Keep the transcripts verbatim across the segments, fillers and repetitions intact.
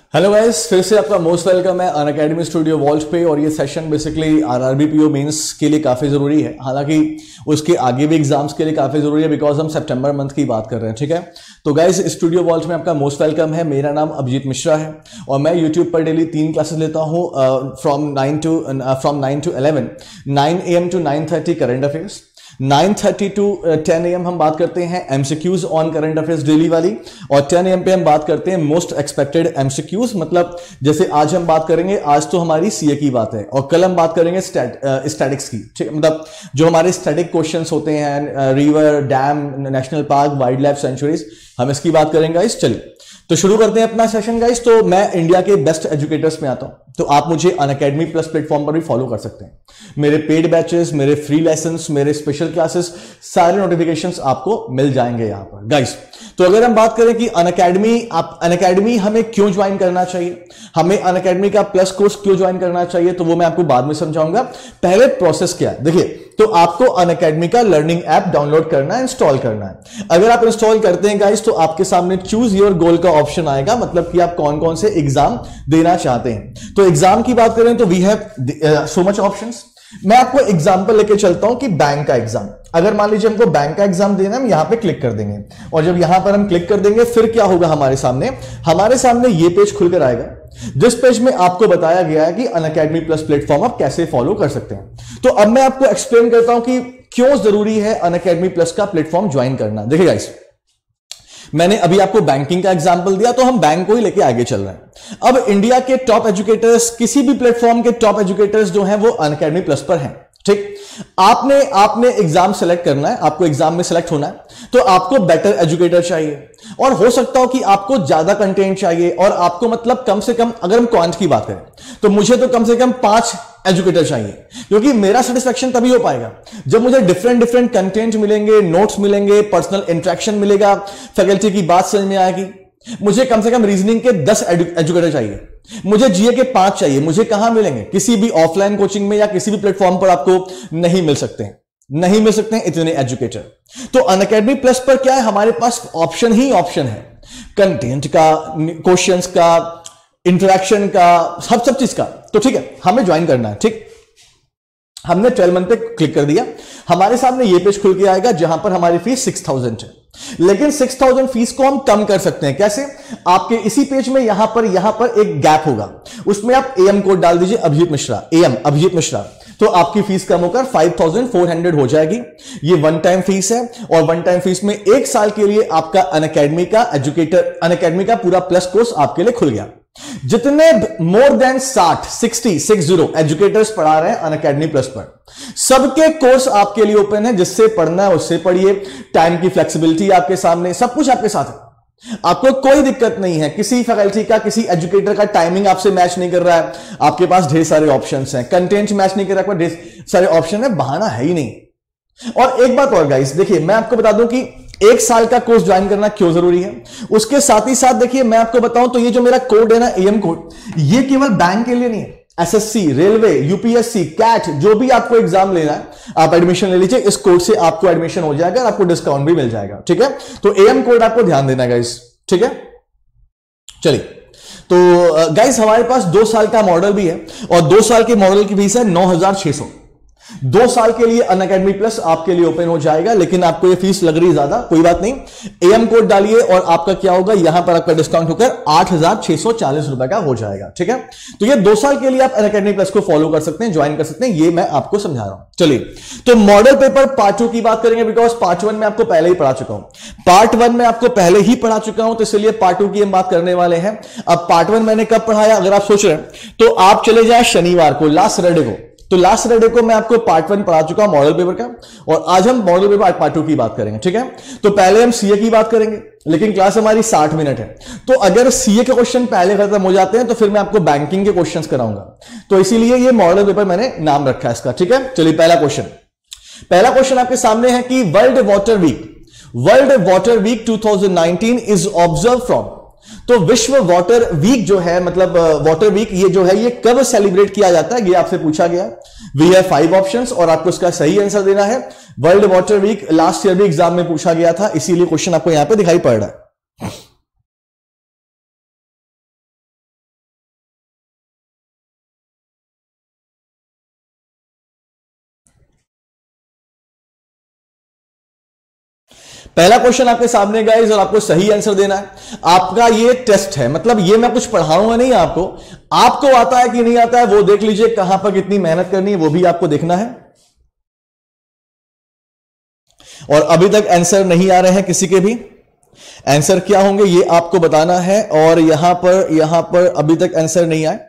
Hello guys, फिर से आपका मोस्ट वेलकम है अनअकैडमी स्टूडियो वॉल्ट पे। और ये session basically RRB PO mains के लिए काफ़ी ज़रूरी है, हालांकि उसके आगे भी एग्जाम्स के लिए काफ़ी ज़रूरी है बिकॉज हम सितंबर मंथ की बात कर रहे हैं। ठीक है, तो गाइस स्टूडियो वॉल्ट में आपका मोस्ट वेलकम है। मेरा नाम अभिजीत मिश्रा है और मैं यूट्यूब पर डेली तीन क्लासेस लेता हूँ from nine to from nine to eleven nine A M to nine thirty current affairs, nine thirty to ten A M हम बात करते हैं MCQs on current affairs daily वाली, और टेन ए एम पे हम बात करते हैं मोस्ट एक्सपेक्टेड एमसीक्यूज। मतलब जैसे आज हम बात करेंगे, आज तो हमारी सीए की बात है और कल हम बात करेंगे स्टैटिक्स की। ठीक, मतलब जो हमारे स्टैटिक क्वेश्चंस होते हैं, river, dam, national park, wildlife sanctuaries, हम इसकी बात करेंगे गाइस। चलिए तो शुरू करते हैं अपना सेशन गाइस। तो मैं इंडिया के बेस्ट एजुकेटर्स में आता हूं, तो आप मुझे अनअकैडमी प्लस प्लेटफॉर्म पर भी फॉलो कर सकते हैं। मेरे पेड बैचेस, मेरे फ्री लेसन्स, मेरे स्पेशल क्लासेस, सारे नोटिफिकेशंस आपको मिल जाएंगे यहां पर गाइस। तो अगर हम बात करें कि अनअकैडमी आप अनअकैडमी हमें क्यों ज्वाइन करना चाहिए, हमें अनअकैडमी का प्लस कोर्स क्यों ज्वाइन करना चाहिए, तो वो मैं आपको बाद में समझाऊंगा। पहले प्रोसेस क्या है, देखिए, तो आपको अनअकैडमी का लर्निंग ऐप डाउनलोड करना है, इंस्टॉल करना है। अगर आप इंस्टॉल करते हैं गाइस, तो आपके सामने चूज योर गोल का ऑप्शन आएगा, मतलब कि आप कौन कौन से एग्जाम देना चाहते हैं। तो एग्जाम की बात करें तो we have so much options. मैं आपको एग्जांपल लेके चलता हूं कि बैंक का एग्जाम, अगर मान लीजिए हमको बैंक का एग्जाम देना है, हम यहां पे क्लिक कर देंगे और जब यहां पर हम क्लिक कर देंगे फिर क्या होगा, हमारे सामने हमारे सामने ये पेज खुलकर आएगा, जिस पेज में आपको बताया गया है कि अनअकैडमी प्लस प्लेटफॉर्म आप कैसे फॉलो कर सकते हैं। तो अब मैं आपको एक्सप्लेन करता हूं कि क्यों जरूरी है अनअकैडमी प्लस का प्लेटफॉर्म ज्वाइन करना। देखिए गाइस, मैंने अभी आपको बैंकिंग का एग्जांपल दिया, तो हम बैंक को ही लेके आगे चल रहे हैं। अब इंडिया के टॉप एजुकेटर्स, किसी भी प्लेटफॉर्म के टॉप एजुकेटर्स जो हैं वो अनअकैडमी प्लस पर हैं। ठीक, आपने आपने एग्जाम सेलेक्ट करना है, आपको एग्जाम में सेलेक्ट होना है, तो आपको बेटर एजुकेटर चाहिए और हो सकता हो कि आपको ज्यादा कंटेंट चाहिए, और आपको मतलब कम से कम, अगर हम क्वांट की बात करें तो मुझे तो कम से कम पांच एजुकेटर चाहिए, क्योंकि मेरा सेटिस्फेक्शन तभी हो पाएगा जब मुझे डिफरेंट डिफरेंट कंटेंट मिलेंगे, नोट्स मिलेंगे, पर्सनल इंटरेक्शन मिलेगा, फैकल्टी की बात समझ में आएगी। मुझे कम से कम रीजनिंग के दस एजुकेटर चाहिए, मुझे जीए के पांच चाहिए। मुझे कहां मिलेंगे, किसी भी ऑफलाइन कोचिंग में या किसी भी प्लेटफॉर्म पर आपको नहीं मिल सकते हैं, नहीं मिल सकते हैं इतने एजुकेटर। तो अनअकैडमी प्लस पर क्या है, हमारे पास ऑप्शन ही ऑप्शन है, कंटेंट का, क्वेश्चंस का, इंटरेक्शन का, सब सब चीज का। तो ठीक है, हमें ज्वाइन करना है। ठीक, हमने ट्वेल्व मंथ पे क्लिक कर दिया, हमारे सामने ये पेज खुल के आएगा जहां पर हमारी फीस सिक्स थाउजेंड है। लेकिन सिक्स थाउजेंड फीस को हम कम कर सकते हैं, कैसे? आपके इसी पेज में यहां पर यहां पर एक गैप होगा, उसमें आप एएम कोड डाल दीजिए, अभिजीत मिश्रा, एएम अभिजीत मिश्रा, तो आपकी फीस कम होकर फाइव थाउजेंड फोर हंड्रेड हो जाएगी। ये वन टाइम फीस है, और वन टाइम फीस में एक साल के लिए आपका अनअकैडमी का एजुकेटर अनअकैडमी का पूरा प्लस कोर्स आपके लिए खुल गया। जितने मोर देन साठ सिक्सटी सिक्स जीरो एजुकेटर्स पढ़ा रहे हैं अनअकैडमी प्लस पर, सबके कोर्स आपके लिए ओपन है। जिससे पढ़ना है उससे पढ़िए, टाइम की फ्लेक्सिबिलिटी आपके सामने, सब कुछ आपके साथ है, आपको कोई दिक्कत नहीं है। किसी फैकल्टी का, किसी एजुकेटर का टाइमिंग आपसे मैच नहीं कर रहा है, आपके पास ढेर सारे ऑप्शंस हैं। कंटेंट मैच नहीं कर रहा है, ढेर सारे ऑप्शन है, बहाना है ही नहीं। और एक बात और गाइस, देखिए, मैं आपको बता दूं कि एक साल का कोर्स ज्वाइन करना क्यों जरूरी है। उसके साथ ही साथ देखिए, मैं आपको बताऊं तो ये जो मेरा कोड है ना, एएम कोड, ये केवल बैंक के लिए नहीं है, एसएससी, रेलवे, यूपीएससी, कैट, जो भी आपको एग्जाम लेना है आप एडमिशन ले लीजिए, इस कोड से आपको एडमिशन हो जाएगा और आपको डिस्काउंट भी मिल जाएगा। ठीक है, तो एएम कोड आपको ध्यान देना है गाइस। ठीक है, चलिए, तो गाइस हमारे पास दो साल का मॉडल भी है, और दो साल के मॉडल की फीस है नौ हजार छह सौ। दो साल के लिए अनअकैडमी प्लस आपके लिए ओपन हो जाएगा, लेकिन आपको ये फीस लग रही ज्यादा, कोई बात नहीं, एएम कोड डालिए और आपका क्या होगा, यहां पर आपका डिस्काउंट होकर आठ हजार छह सौ चालीस रुपए का हो जाएगा। ठीक है, तो ये दो साल के लिए आप अनअकैडमी प्लस को फॉलो कर सकते हैं, ज्वाइन कर सकते हैं, ये मैं आपको समझा रहा हूं। चलिए, तो मॉडल पेपर पार्ट टू की बात करेंगे, बिकॉज पार्ट वन में आपको पहले ही पढ़ा चुका हूं, पार्ट वन में आपको पहले ही पढ़ा चुका हूं, तो इसलिए पार्ट टू की हम बात करने वाले हैं। अब पार्ट वन मैंने कब पढ़ाया, अगर आप सोच रहे हैं तो आप चले जाए शनिवार को, लास्ट सैटरडे को, तो लास्ट सैटरडे को मैं आपको पार्ट वन पढ़ा चुका हूं मॉडल पेपर का, और आज हम मॉडल पेपर पार्ट टू की बात करेंगे। ठीक है, तो पहले हम सीए की बात करेंगे, लेकिन क्लास हमारी साठ मिनट है, तो अगर सीए के क्वेश्चन पहले खत्म हो जाते हैं तो फिर मैं आपको बैंकिंग के क्वेश्चंस कराऊंगा, तो इसीलिए ये मॉडल पेपर मैंने नाम रखा है इसका। ठीक है, चलिए, पहला क्वेश्चन पहला क्वेश्चन आपके सामने है कि world water week world water week two thousand nineteen is observe from. तो विश्व वाटर वीक जो है, मतलब वाटर वीक, ये जो है ये कब सेलिब्रेट किया जाता है, ये आपसे पूछा गया। वी हैव फाइव ऑप्शंस और आपको इसका सही आंसर देना है। World water week last year भी एग्जाम में पूछा गया था, इसीलिए क्वेश्चन आपको यहां पे दिखाई पड़ रहा है। पहला क्वेश्चन आपके सामने गाइस और आपको सही आंसर देना है। आपका ये टेस्ट है, मतलब ये मैं कुछ पढ़ाऊंगा नहीं आपको, आपको आता है कि नहीं आता है वो देख लीजिए, कहां पर कितनी मेहनत करनी है वो भी आपको देखना है। और अभी तक आंसर नहीं आ रहे हैं किसी के भी, आंसर क्या होंगे ये आपको बताना है। और यहां पर यहां पर अभी तक आंसर नहीं आए,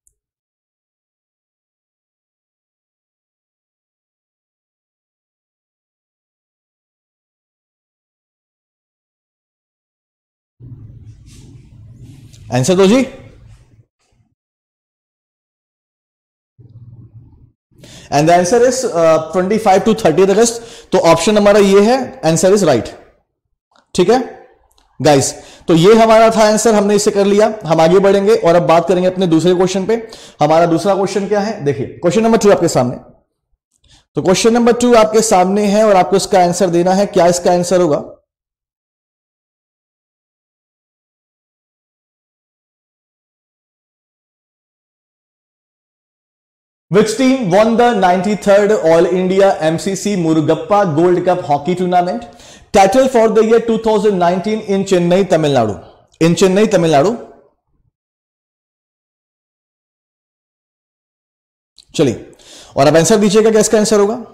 आंसर दो जी। And the answer is twenty five to thirty August. तो ऑप्शन हमारा ये है, आंसर इज राइट। ठीक है गाइस, तो ये हमारा था आंसर, हमने इसे कर लिया। हम आगे बढ़ेंगे और अब बात करेंगे अपने दूसरे क्वेश्चन पे। हमारा दूसरा क्वेश्चन क्या है, देखिए क्वेश्चन नंबर टू आपके सामने। तो क्वेश्चन नंबर टू आपके सामने है और आपको इसका आंसर देना है। क्या इसका आंसर होगा? Which team won the ninety-third All India M C C Murugappa Gold Cup Hockey Tournament? Title for the year two thousand nineteen in Chennai, Tamil Nadu. In Chennai, Tamil Nadu. चलिए, और अब answer दीजिएगा, क्या इसका answer होगा?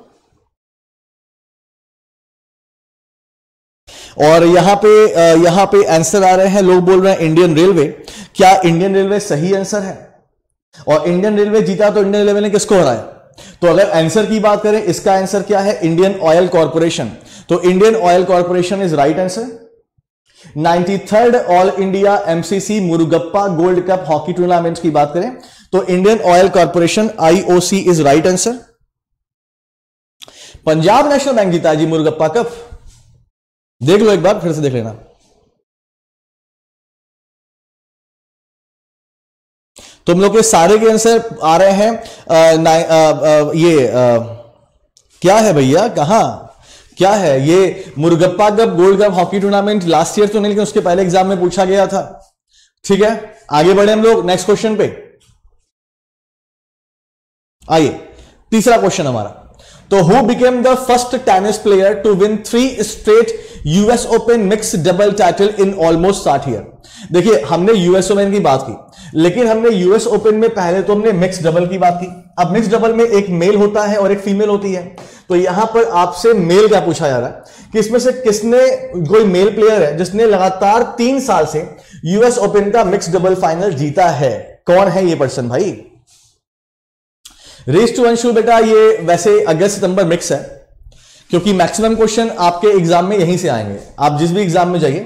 और यहां पे यहां पे आंसर आ रहे हैं, लोग बोल रहे हैं इंडियन रेलवे। क्या इंडियन रेलवे सही आंसर है? और इंडियन रेलवे जीता तो इंडियन रेलवे ने किसको हराया? तो अगर आंसर की बात करें, इसका आंसर क्या है? Indian Oil Corporation. तो Indian Oil Corporation is right answer. Ninety third All India MCC Murugappa gold cup hockey tournament की बात करें तो Indian Oil Corporation IOC is right answer. Punjab National Bank जीता जी मुरुगप्पा कप, देख लो एक बार, फिर से देख लेना। तुम लोग के सारे के आंसर आ रहे हैं। आ, आ, आ, ये आ, क्या है भैया, कहां क्या है ये? Murugappa cup gold cup hockey tournament last year तो नहीं, लेकिन उसके पहले एग्जाम में पूछा गया था। ठीक है, आगे बढ़े हम लोग नेक्स्ट क्वेश्चन पे। आइए, तीसरा क्वेश्चन हमारा। तो who became the first tennis player to win three straight US Open mix double title in almost साठ ईयर? देखिए, हमने यूएस ओपन की बात की, लेकिन हमने यूएस ओपन में पहले तो हमने मिक्स डबल की बात की। अब मिक्स डबल में एक मेल होता है और एक फीमेल होती है। तो यहां पर आपसे मेल क्या पूछा जा रहा है कि इसमें से किसने, कोई मेल प्लेयर है जिसने लगातार तीन साल से यूएस ओपन का मिक्स डबल फाइनल जीता है? कौन है ये पर्सन भाई? रेस टू अंशुल बेटा, ये वैसे अगस्त सितंबर मिक्स है, क्योंकि मैक्सिमम क्वेश्चन आपके एग्जाम में यहीं से आएंगे। आप जिस भी एग्जाम में जाइए,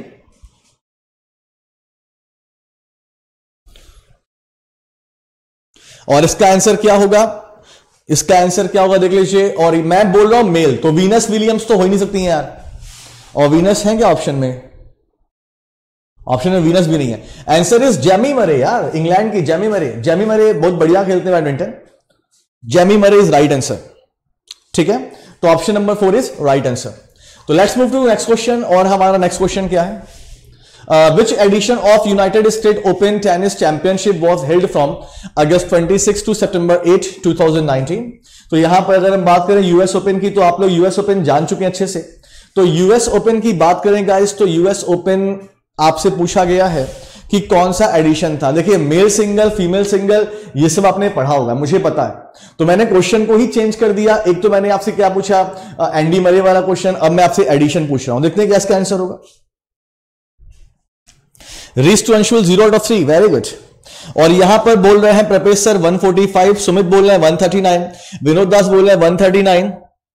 और इसका आंसर क्या होगा? इसका आंसर क्या होगा देख लीजिए। और मैं बोल रहा हूं मेल, तो वीनस विलियम्स तो हो ही नहीं सकती हैं यार। और वीनस है क्या ऑप्शन में? ऑप्शन में वीनस भी नहीं है। आंसर इज जेमी मरे यार, इंग्लैंड की जेमी मरे। जेमी मरे बहुत बढ़िया खेलते हैं badminton. Jamie Murray is right answer. ठीक है, तो option number four is right answer. तो let's move to next question. और हमारा नेक्स्ट क्वेश्चन क्या है? Which edition of United State Open tennis championship was held from August twenty six to September eight two thousand nineteen? तो यहां पर अगर हम बात करें यूएस ओपन की, तो आप लोग यूएस ओपन जान चुके हैं अच्छे से। तो यूएस ओपन की बात करें गाइस, तो यूएस ओपन आपसे पूछा गया है कि कौन सा एडिशन था। देखिए, मेल सिंगल, फीमेल सिंगल, ये सब आपने पढ़ा होगा, मुझे पता है। तो मैंने क्वेश्चन को ही चेंज कर दिया। एक तो मैंने आपसे क्या पूछा, एंडी मरे वाला क्वेश्चन, अब मैं आपसे एडिशन पूछ रहा हूं। देखते हैं क्या इसका आंसर होगा। रीस टू Anshul zero out of three, very good. और यहां पर बोल रहे हैं Prapesh sir one forty five, Sumit बोल रहे हैं one thirty nine, Vinod Das बोल रहे हैं वन थर्टी नाइन।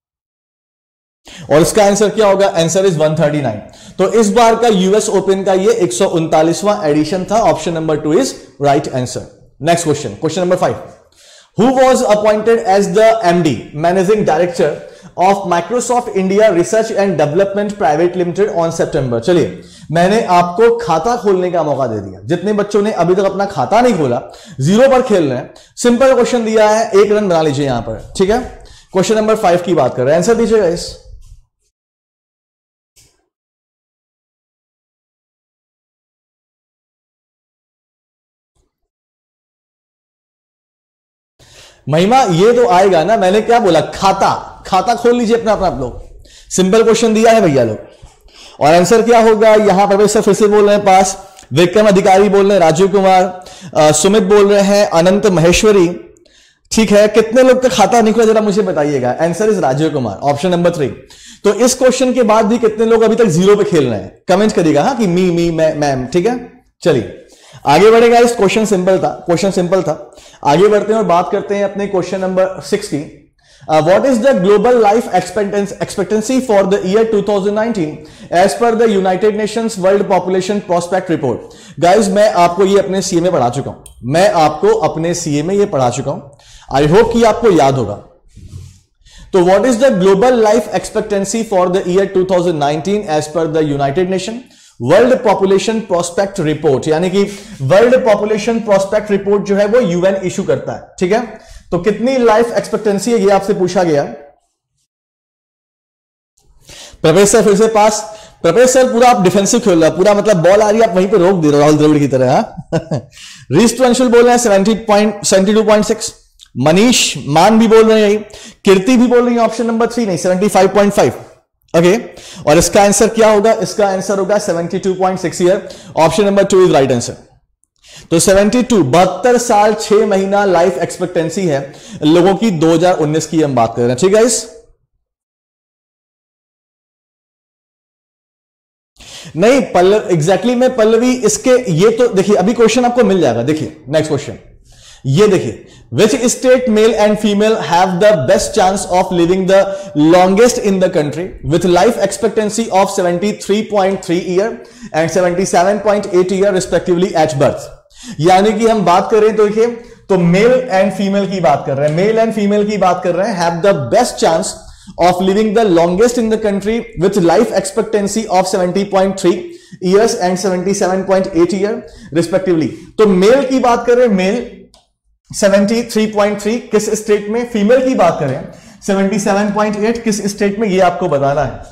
और इसका आंसर क्या होगा? Answer is one thirty nine. तो इस बार का यूएस ओपन का ये एक सौ उनतालीसवां एडिशन था। Option number two is right answer. Next question, question number five. Who was appointed as the MD managing director of Microsoft India research and development private limited on September? चलिए, मैंने आपको खाता खोलने का मौका दे दिया। जितने बच्चों ने अभी तक अपना खाता नहीं खोला, जीरो पर खेल रहे हैं, सिंपल क्वेश्चन दिया है, एक रन बना लीजिए यहां पर। ठीक है, क्वेश्चन नंबर फाइव की बात कर रहे हैं, आंसर दीजिएगा इस। महिमा ये तो आएगा ना, मैंने क्या बोला? खाता खाता खोल लीजिए अपना अपना आप लोग। सिंपल क्वेश्चन दिया है भैया लोग। और आंसर क्या होगा? यहां प्रवेश सर फिर से बोल रहे हैं पास, विक्रम अधिकारी बोल रहे हैं, राजीव कुमार, सुमित बोल रहे हैं, अनंत महेश्वरी, ठीक है। कितने लोग का खाता निकला जरा मुझे बताइएगा। Answer is Rajiv Kumar, option number three. तो इस क्वेश्चन के बाद भी कितने लोग अभी तक जीरो पे खेल रहे हैं? कमेंट करिएगा हाँ, कि मी मी मैं मैम, ठीक है। चलिए आगे बढ़ेगा। इस क्वेश्चन सिंपल था, क्वेश्चन सिंपल था। आगे बढ़ते हैं और बात करते हैं अपने क्वेश्चन नंबर सिक्स की। What is the global life expectancy for the year two thousand nineteen as per the United Nations world population prospect report. Guys मैं आपको ये अपने सीए में पढ़ा चुका हूं, मैं आपको अपने सीए में ये पढ़ा चुका हूं, आई होप कि आपको याद होगा। तो what is the global life expectancy for the year two thousand nineteen as per the United Nation world population prospect report, यानी कि वर्ल्ड पॉपुलेशन प्रोस्पेक्ट रिपोर्ट जो है वो यूएन इशू करता है, ठीक है। तो कितनी लाइफ एक्सपेक्टेंसी है ये आपसे पूछा गया। प्रवेश सर फिर से पास। प्रवेश सर पूरा आप डिफेंसिव खेल रहा है, पूरा मतलब बॉल आ रही है आप वहीं पे रोक दे रहे हो राहुल द्रविड़ की तरह। रीस टू अंशुल बोल रहे हैं seventy point seventy two point six. Manish Maan भी बोल रहे हैं यही, कीर्ति भी बोल रही है ऑप्शन नंबर थ्री नहीं seventy five point five. Okay और इसका आंसर क्या होगा? इसका आंसर होगा seventy two point six year, option number two is right answer. तो बहत्तर बहत्तर साल छह महीना लाइफ एक्सपेक्टेंसी है लोगों की दो हज़ार उन्नीस की हम बात कर रहे हैं, ठीक है। इस नहीं पल्लव एग्जैक्टली में पल्लवी इसके ये तो देखिए अभी क्वेश्चन आपको मिल जाएगा। देखिए नेक्स्ट क्वेश्चन ये देखिए, which state male and female have the best chance of living the longest in the country with life expectancy of seventy three point three year and seventy seven point eight year respectively at birth. यानी कि हम बात कर रहे हैं तो देखिए तो मेल एंड फीमेल की बात कर रहे हैं, मेल एंड फीमेल की बात कर रहे हैं, have the best chance of living the longest in the country with life expectancy of seventy point three years and seventy seven point eight year respectively. तो मेल की बात कर रहे हैं, male seventy three point three किस state में, female की बात करें सेवेंटी सेवन पॉइंट एट किस स्टेट में, ये आपको बताना है।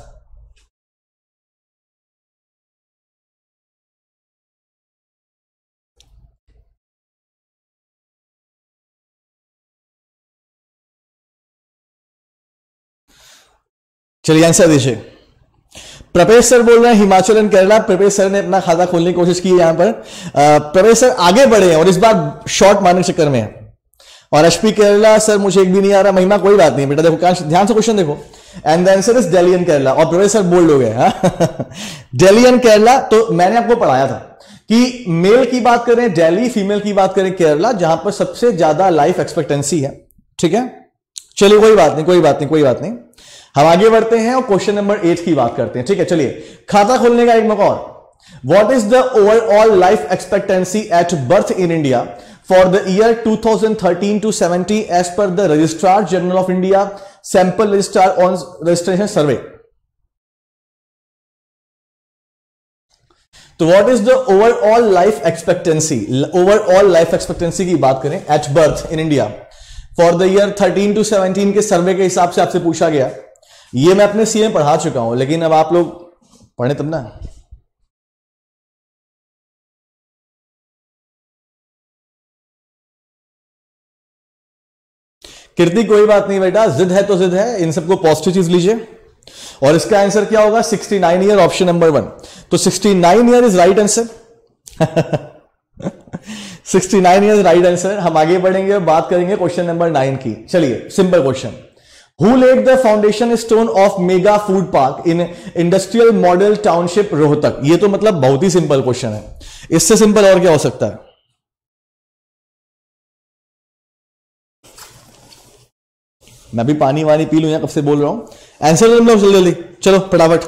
चलिए आंसर दीजिए। प्रवेश सर बोल रहे हैं हिमाचल एंड केरला। प्रवेश सर ने अपना खाता खोलने की कोशिश की है यहां पर। प्रवेश सर आगे बढ़े हैं और इस बार शॉर्ट मारने के चक्कर में है। और एचपी केरला सर मुझे एक भी नहीं आ रहा। महिमा कोई बात नहीं बेटा, देखो ध्यान से क्वेश्चन देखो। And the answer is Delhi and Kerala. और प्रवेश सर बोल्ड हो गए दिल्ली एंड केरला। तो मैंने आपको पढ़ाया था कि मेल की बात करें दिल्ली, फीमेल की बात करें केरला, जहां पर सबसे ज्यादा लाइफ एक्सपेक्टेंसी है, ठीक है। चलिए कोई बात नहीं कोई बात नहीं कोई बात नहीं हम आगे बढ़ते हैं और क्वेश्चन नंबर एट की बात करते हैं, ठीक है। चलिए खाता खोलने का एक मौका और। What is the overall life expectancy at birth in India for the year two thousand thirteen to seventy as per the registrar general of India sample registrar on registration survey. तो what is the overall life expectancy, overall life expectancy की बात करें at birth in India for the year thirteen to seventeen के survey के हिसाब से आपसे पूछा गया। ये मैं अपने सीए में पढ़ा चुका हूं, लेकिन अब आप लोग पढ़े तब ना। कीर्ति कोई बात नहीं बेटा, जिद है तो जिद है, इन सबको पॉजिटिव चीज लीजिए। और इसका आंसर क्या होगा? Sixty nine year, option number one. तो sixty nine year is right answer. Sixty nine year right answer. हम आगे बढ़ेंगे और बात करेंगे क्वेश्चन नंबर नाइन की। चलिए simple question. Who laid the foundation stone of mega food park in industrial model township Rohtak? ये तो मतलब बहुत ही सिंपल क्वेश्चन है, इससे सिंपल और क्या हो सकता है? मैं भी पानी वानी पी लूं, कब से बोल रहा हूं। आंसर जल्दी जल्दी चलो फटाफट।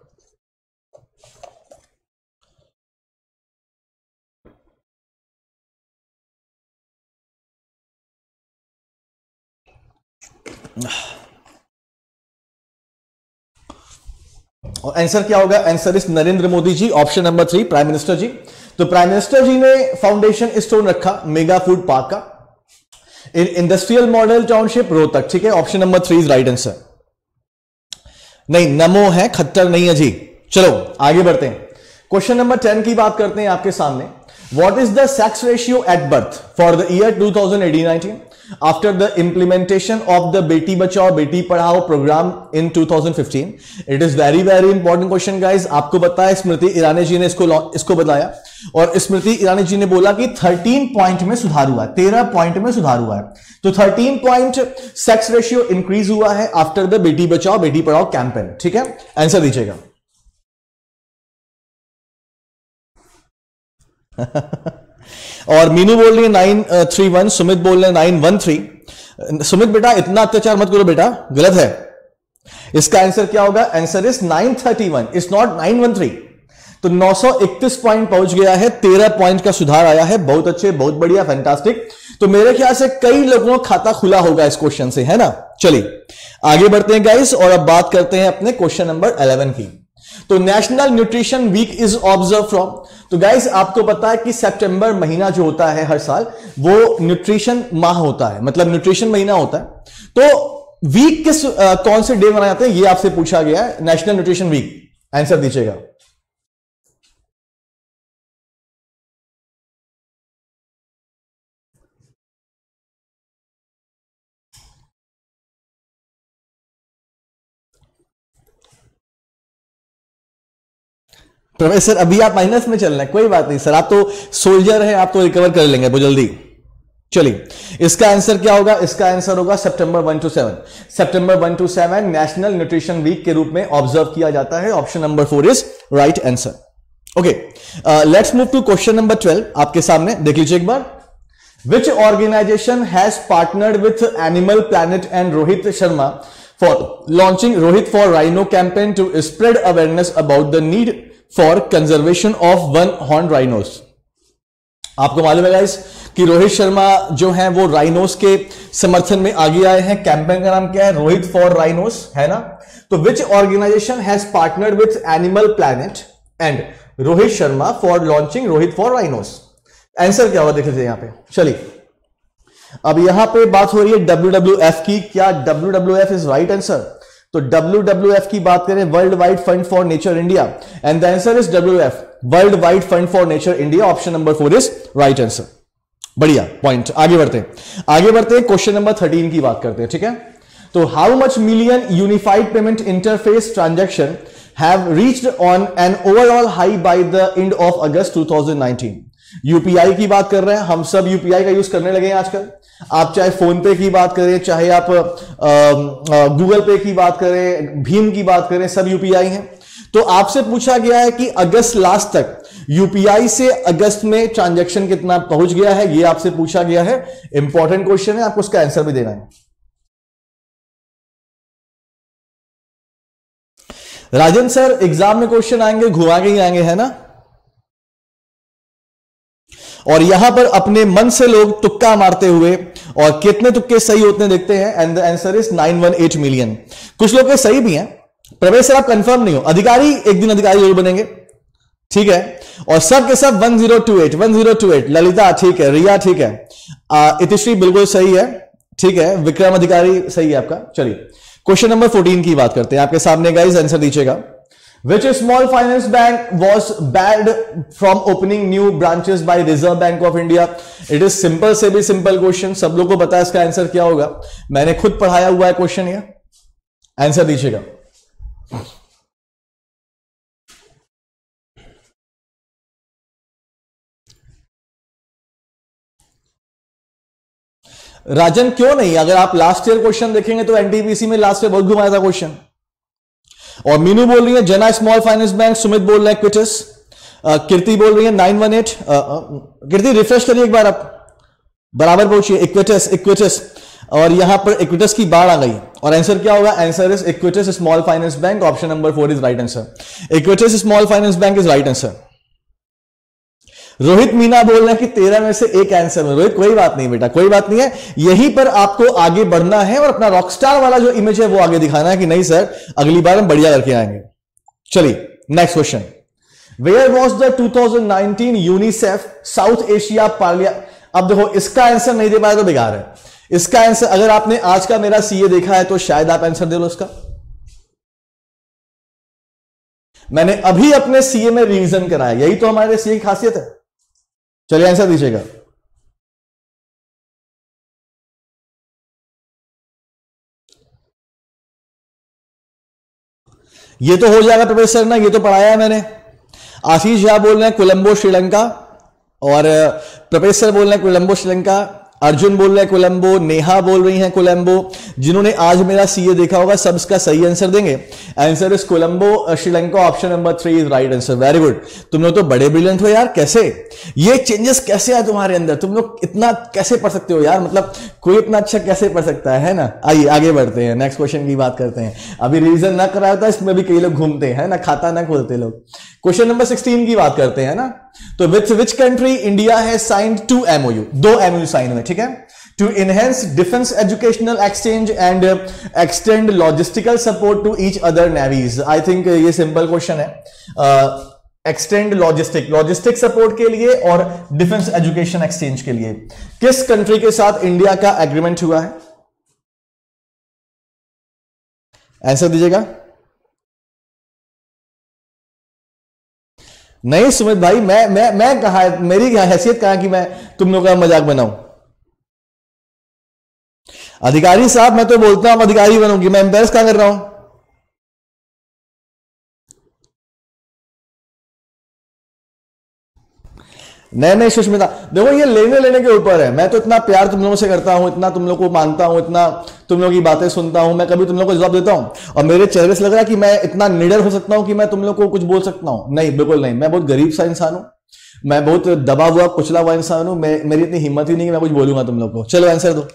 और आंसर क्या होगा? Answer is Narendra Modi ji, option number three, prime minister ji. तो प्राइम मिनिस्टर जी ने फाउंडेशन स्टोन रखा मेगा फूड पार्क का in industrial model township Rohtak, ठीक है। Option number three is right answer. नहीं नमो है, खट्टर नहीं है जी। चलो आगे बढ़ते हैं। क्वेश्चन नंबर टेन की बात करते हैं आपके सामने। What is the sex ratio at birth for the year two thousand eighteen nineteen after the implementation of the Beti Bachao Beti Padhao program in twenty fifteen? It is very very important question guys. आपको बताया स्मृति ईरानी जी ने इसको इसको बताया और स्मृति ईरानी जी ने बोला कि thirteen पॉइंट में सुधार हुआ है, तेरह पॉइंट में सुधार हुआ है। तो thirteen point sex ratio increase हुआ है after the Beti Bachao Beti Padhao campaign. ठीक है, आंसर दीजिएगा। और मीनू बोल रही है नाइन थ्री वन, सुमित बोल रहे हैं नाइन वन थ्री। सुमित बेटा इतना अत्याचार मत करो बेटा, गलत है। इसका आंसर क्या होगा? Answer is nine thirty one, is not nine one three. तो नौ सौ इकतीस पॉइंट पहुंच गया है, तेरह पॉइंट का सुधार आया है। बहुत अच्छे, बहुत बढ़िया, फैंटास्टिक। तो मेरे ख्याल से कई लोगों का खाता खुला होगा इस क्वेश्चन से, है ना। चलिए आगे बढ़ते हैं गाइस और अब बात करते हैं अपने क्वेश्चन नंबर इलेवन की। तो national nutrition week is observe from, तो गाइस आपको पता है कि सितंबर महीना जो होता है हर साल वो न्यूट्रिशन माह होता है, मतलब न्यूट्रिशन महीना होता है। तो वीक किस आ, कौन से डे मनाए जाते हैं ये आपसे पूछा गया है, नेशनल न्यूट्रिशन वीक। आंसर दीजिएगा। प्रोफेसर अभी आप माइनस में चल रहे हैं, कोई बात नहीं सर, आप तो सोल्जर हैं, आप तो रिकवर कर लेंगे बहुत जल्दी। चलिए इसका आंसर क्या होगा? इसका आंसर होगा September one to seven. September one to seven national nutrition week के रूप में ऑब्जर्व किया जाता है। Option number four is right answer. Okay, let's move to question number twelve. आपके सामने देख लीजिए एक बार। Which organisation has partnered with Animal Planet and Rohit Sharma for launching Rohit for rhino campaign to spread awareness about the need for conservation of one horn rhinos. आपको मालूम है guys कि रोहित शर्मा जो हैं वो राइनोस के समर्थन में आगे आए हैं। कैंपेन का नाम क्या है? रोहित फॉर राइनोस, है ना। तो which organisation has partnered with Animal Planet and Rohit Sharma for launching Rohit for rhinos. Answer क्या होगा देख लीजिए यहां पे। चलिए अब यहां पे बात हो रही है डब्ल्यू डब्ल्यू एफ की। क्या W W F is right answer? तो डब्ल्यू डब्ल्यू एफ की बात करें, world wide fund for nature India, and the answer is W F, world wide fund for nature India. Option number four is right answer. बढ़िया point. आगे बढ़ते हैं आगे बढ़ते हैं क्वेश्चन नंबर थर्टीन की बात करते हैं। ठीक है, तो how much million unified payment interface transaction have reached on an overall high by the end of August two thousand nineteen. UPI की बात कर रहे हैं, हम सब यूपीआई का यूज करने लगे हैं आजकल। आप चाहे फोन पे की बात करें, चाहे आप गूगल पे की बात करें, भीम की बात करें, सब यूपीआई हैं। तो आपसे पूछा गया है कि अगस्त लास्ट तक यूपीआई से अगस्त में ट्रांजैक्शन कितना पहुंच गया है, ये आपसे पूछा गया है। इंपॉर्टेंट क्वेश्चन है, आपको उसका आंसर भी देना है। राजन सर एग्जाम में क्वेश्चन आएंगे घुमा के ही आएंगे, है ना। और यहां पर अपने मन से लोग तुक्का मारते हुए, और कितने तुक्के सही होते हैं देखते हैं, and the answer is nine one eight million. कुछ लोग के सही भी हैं। प्रवेश सर आप कंफर्म नहीं हो, अधिकारी एक दिन अधिकारी जरूर बनेंगे, ठीक है। और सब के सब one zero two eight one zero two eight. Lalita ठीक है, रिया ठीक है, इतिश्री बिल्कुल सही है, ठीक है, विक्रम अधिकारी सही है आपका। चलिए क्वेश्चन नंबर फोर्टीन की बात करते हैं। आपके सामने गाइस आंसर दीजिएगा। Which small finance bank was banned from opening new branches by Reserve Bank of India? It is simple से भी simple question, सब लोगों को पता है इसका आंसर क्या होगा। मैंने खुद पढ़ाया हुआ है क्वेश्चन, ये आंसर दीजिएगा। राजन क्यों नहीं? अगर आप लास्ट ईयर क्वेश्चन देखेंगे तो एनटीपीसी में लास्ट ईयर बहुत घुमाया था क्वेश्चन। और मीनू बोल रही है जना स्मॉल फाइनेंस बैंक, सुमित बोल रहे हैं क्विटस, कीर्ति बोल रही है nine one eight. Kirti refresh करिए एक बार, आप बराबर पहुंचिए। इक्विटस इक्विटस और यहां पर इक्विटस की बाढ़ आ गई। और आंसर क्या होगा? Answer is Equitas small finance bank. Option number four is right answer. Equitas small finance bank is right answer. Rohit Meena बोल रहे हैं कि तेरह में से एक आंसर में। रोहित कोई बात नहीं बेटा, कोई बात नहीं है, यहीं पर आपको आगे बढ़ना है और अपना रॉकस्टार वाला जो इमेज है वो आगे दिखाना है कि नहीं सर अगली बार हम बढ़िया करके आएंगे। चलिए next question. Where was the two thousand nineteen UNICEF South Asia पार्लिया। अब देखो इसका आंसर नहीं दे पाया तो बेकार है। इसका आंसर अगर आपने आज का मेरा सीए देखा है तो शायद आप आंसर दे लो इसका। मैंने अभी अपने सीए में रिवीजन कराया, यही तो हमारे सीए की खासियत है। चलिए आंसर दीजिएगा। ये तो हो जाएगा प्रोफेसर ना, ये तो पढ़ाया है मैंने। आशीष झा बोल रहे हैं कोलंबो श्रीलंका, और प्रोफेसर बोल रहे हैं कोलंबो श्रीलंका, अर्जुन बोल रहे हैं कोलंबो, नेहा बोल रही हैं कोलंबो। जिन्होंने आज मेरा सीए देखा होगा सब इसका सही आंसर देंगे। Answer is Colombo Sri Lanka, option number three is right answer. Very good, तुम लोग तो बड़े ब्रिलियंट हो यार। कैसे ये चेंजेस कैसे आए तुम्हारे अंदर, तुम लोग इतना कैसे पढ़ सकते हो यार, मतलब कोई इतना अच्छा कैसे पढ़ सकता है, है ना। आइए आगे बढ़ते हैं, नेक्स्ट क्वेश्चन की बात करते हैं। अभी रिवीजन ना कराया था, इसमें भी कई लोग घूमते हैं ना, खाता ना खोलते लोग। क्वेश्चन नंबर सिक्सटीन की बात करते हैं ना। तो which which country India has signed two MoU, दो एमओयू साइन हुए, ठीक है। To enhance defence educational exchange and extend logistical support to each other navies. I think ये सिंपल क्वेश्चन है। एक्सटेंड लॉजिस्टिक लॉजिस्टिक सपोर्ट के लिए और defence education exchange के लिए किस कंट्री के साथ इंडिया का एग्रीमेंट हुआ है? आंसर दीजिएगा। नहीं सुमित भाई, मैं मैं मैं कहा, मेरी हैसियत कहा कि मैं तुम लोगों का मजाक बनाऊं। अधिकारी साहब, मैं तो बोलता हूं अधिकारी बनूंगी, मैं एम्बेरस कहां कर रहा हूं? नहीं नहीं सुष्मिता, देखो ये लेने लेने के ऊपर है। मैं तो इतना प्यार तुम लोगों से करता हूं, इतना तुम लोगों को मानता हूं, इतना तुम लोगों की बातें सुनता हूं, मैं कभी तुम लोगों को जवाब देता हूं और मेरे चेहरे से लग रहा है कि मैं इतना निडर हो सकता हूं कि मैं तुम लोगों को कुछ बोल सकता हूं? नहीं, बिल्कुल नहीं। मैं बहुत गरीब सा इंसान हूं, मैं बहुत दबा हुआ कुचला हुआ इंसान हूं। मैं मेरी इतनी हिम्मत ही नहीं कि मैं कुछ बोलूंगा तुम लोग को। चलो आंसर दो।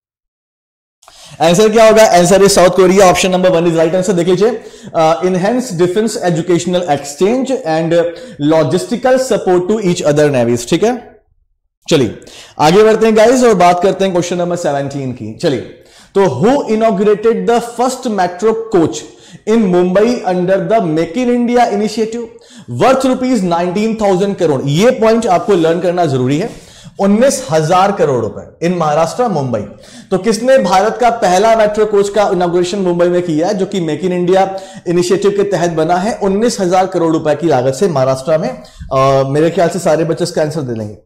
आंसर क्या होगा? Answer is South Korea, option number one is right answer. देख लीजिए, enhance defence educational exchange and logistical support to each other navies, ठीक है। चलिए आगे बढ़ते हैं गाइस और बात करते हैं क्वेश्चन नंबर सेवनटीन की। चलिए, तो who inaugurated the first metro coach in Mumbai under the make in India initiative worth rupees nineteen thousand crore? ये पॉइंट आपको लर्न करना जरूरी है। उन्नीस हजार करोड़ रुपए इन महाराष्ट्र मुंबई। तो किसने भारत का पहला मेट्रो कोच का इनॉग्रेशन मुंबई में किया है, जो कि मेक इन इंडिया इनिशिएटिव के तहत बना है? उन्नीस हजार करोड़ रुपए की लागत से महाराष्ट्र में। आ, मेरे ख्याल से सारे बच्चे इसका आंसर दे लेंगे।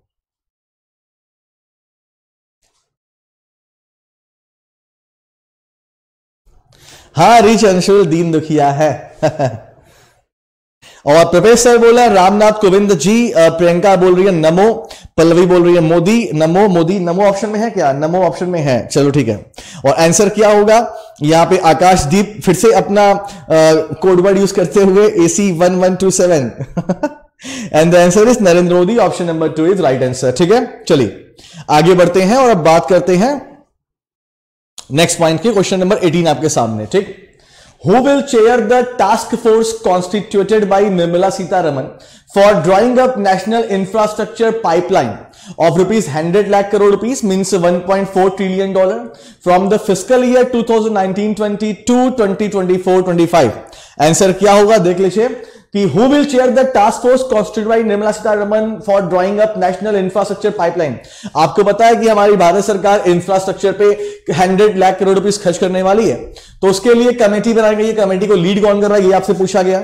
हाँ, रिच अंशुल दीन दुखिया है। और प्रोफेसर बोला रामनाथ कोविंद जी, प्रियंका बोल रही है नमो, पल्लवी बोल रही है मोदी, नमो मोदी। नमो ऑप्शन में है क्या? नमो ऑप्शन में है, चलो ठीक है। और आंसर क्या होगा? यहां पे आकाशदीप फिर से अपना कोडवर्ड यूज करते हुए AC one one to seven and the answer is Narendra Modi, option number two is right answer, ठीक है। चलिए आगे बढ़ते हैं और अब बात करते हैं नेक्स्ट पॉइंट की। क्वेश्चन नंबर एटीन आपके सामने, ठीक। Who will chair the task force constituted by Nirmala Sitharaman for drawing up national infrastructure pipeline of rupees one hundred lakh crore rupees, means one point four trillion dollar from the fiscal year twenty nineteen twenty to twenty twenty-four twenty-five? Answer क्या होगा? देख लीजिए कि who will chair the task force constituted by Nirmala Sitharaman for drawing up national infrastructure pipeline? आपको पता है कि हमारी भारत सरकार इंफ्रास्ट्रक्चर पे हंड्रेड लाख करोड़ रुपीस खर्च करने वाली है, तो उसके लिए कमेटी बनाई गई है। कमेटी को लीड कौन कर रहा है, ये आपसे पूछा गया।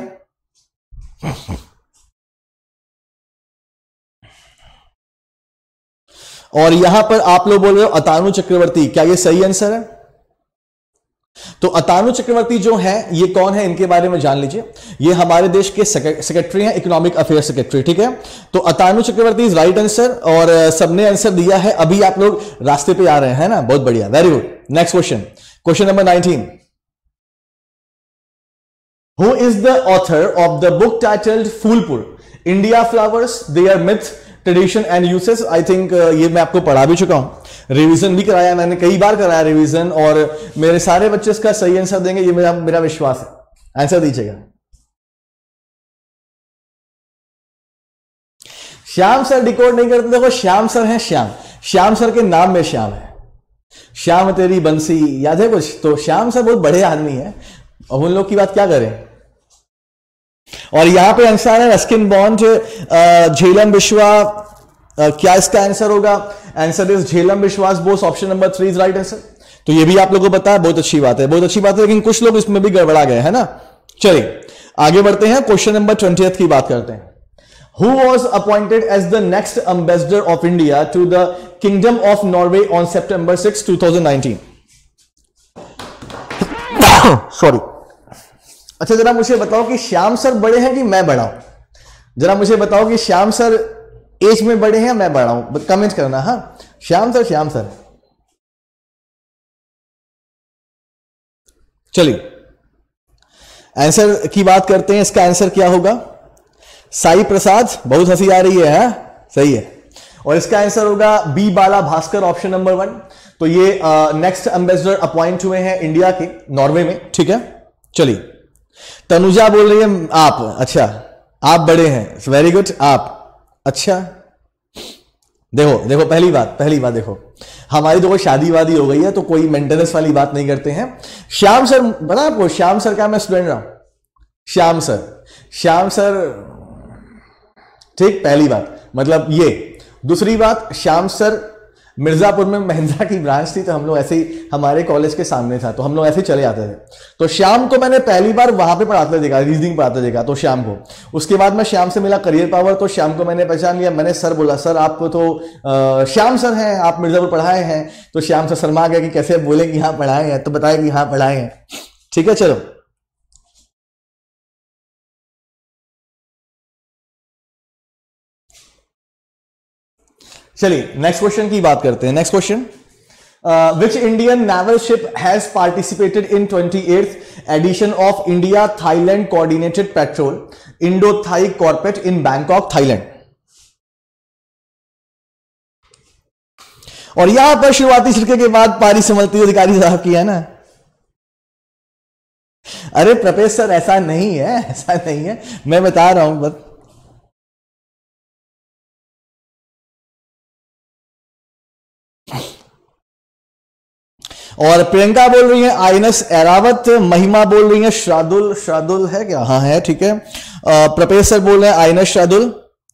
और यहां पर आप लोग बोल रहे हो अतानु चक्रवर्ती, क्या ये सही आंसर है? तो अतानु चक्रवर्ती जो है ये कौन है, इनके बारे में जान लीजिए। ये हमारे देश के सेक्रेटरी हैं, इकोनॉमिक अफेयर्स सेक्रेटरी, ठीक है। तो Atanu Chakraborty is right answer और सबने आंसर दिया है। अभी आप लोग रास्ते पे आ रहे हैं ना, बहुत बढ़िया, very good. Next question, question number nineteen. Who is the author of the book titled Phulpur India flowers their myth tradition and uses? I think ये मैं आपको पढ़ा भी चुका हूं, रिवीजन भी कराया मैंने, कई बार कराया रिवीजन, और मेरे सारे बच्चे इसका सही आंसर देंगे, ये मेरा मेरा विश्वास है। आंसर दीजिएगा। श्याम सर डिकोड नहीं करते। देखो श्याम सर हैं, श्याम श्याम सर के नाम में श्याम है। श्याम तेरी बंसी याद है कुछ? तो श्याम सर बहुत बड़े आदमी है, और उन लोग की बात क्या करें। और यहां पे आंसर है रस्किन बॉन्ड, झेलम विश्वा। Uh, क्या इसका आंसर होगा? Answer is Jhelum Biswas Bose, option number three is right answer. तो ये भी आप लोगों को पता है, बहुत अच्छी बात है, बहुत अच्छी बात है, लेकिन कुछ लोग इसमें भी गड़बड़ा गए है ना। चलिए आगे बढ़ते हैं, क्वेश्चन नंबर ट्वेंटी की बात करते हैं। Who was appointed as the next ambassador of India to the Kingdom of Norway on September sixth twenty nineteen? Sorry. अच्छा जरा मुझे बताओ कि श्याम सर बड़े हैं कि मैं बड़ा हूं? जरा मुझे बताओ कि श्याम सर एज में बड़े हैं मैं बड़ा हूं, कमेंट करना। हाँ श्याम सर, श्याम सर चलिए आंसर की बात करते हैं। इसका आंसर क्या होगा? साई प्रसाद, बहुत हंसी आ रही है, हा? सही है। और इसका आंसर होगा B Bala Bhaskar, option number one. तो ये नेक्स्ट एम्बेसडर अपॉइंट हुए हैं इंडिया के नॉर्वे में, ठीक है। चलिए तनुजा बोल रही है आप, अच्छा आप बड़े हैं, वेरी गुड। आप अच्छा देखो देखो पहली बात पहली बात देखो, हमारी तो कोई शादी वादी हो गई है तो कोई मेंटेनेंस वाली बात नहीं करते हैं। श्याम सर बता आपको, श्याम सर का मैं स्टूडेंट रहा हूं, श्याम सर श्याम सर ठीक, पहली बात मतलब ये। दूसरी बात, श्याम सर मिर्जापुर में महिंद्रा की ब्रांच थी, तो हम लोग ऐसे ही, हमारे कॉलेज के सामने था, तो हम लोग ऐसे ही चले आते थे। तो श्याम को मैंने पहली बार वहां पे पढ़ाते देखा, रीजनिंग पढ़ाते देखा, तो श्याम को। उसके बाद मैं श्याम से मिला करियर पावर, तो श्याम को मैंने पहचान लिया। मैंने सर बोला, सर आपको तो आ, श्याम सर हैं, आप मिर्जापुर पढ़ाए हैं। तो श्याम सर शर्मा गया कि कैसे बोले कि हाँ पढ़ाए हैं, तो बताया कि हाँ पढ़ाए हैं, ठीक है। चलो चलिए नेक्स्ट क्वेश्चन की बात करते हैं। Next question, which Indian naval ship has participated in twenty eighth edition of India Thailand coordinated patrol Indo Thai corpat in Bangkok Thailand. और यहां पर शुरुआती छिड़के के बाद पारी संभलती अधिकारी साहब की है ना। अरे प्रोफेसर ऐसा नहीं है, ऐसा नहीं है, मैं बता रहा हूं बस। और प्रियंका बोल रही है आईएनएस एरावत, महिमा बोल रही है शार्दुल, शार्दुल है क्या? हाँ है, ठीक है। प्रोफेसर बोल रहे हैं आईएनएस शार्दुल।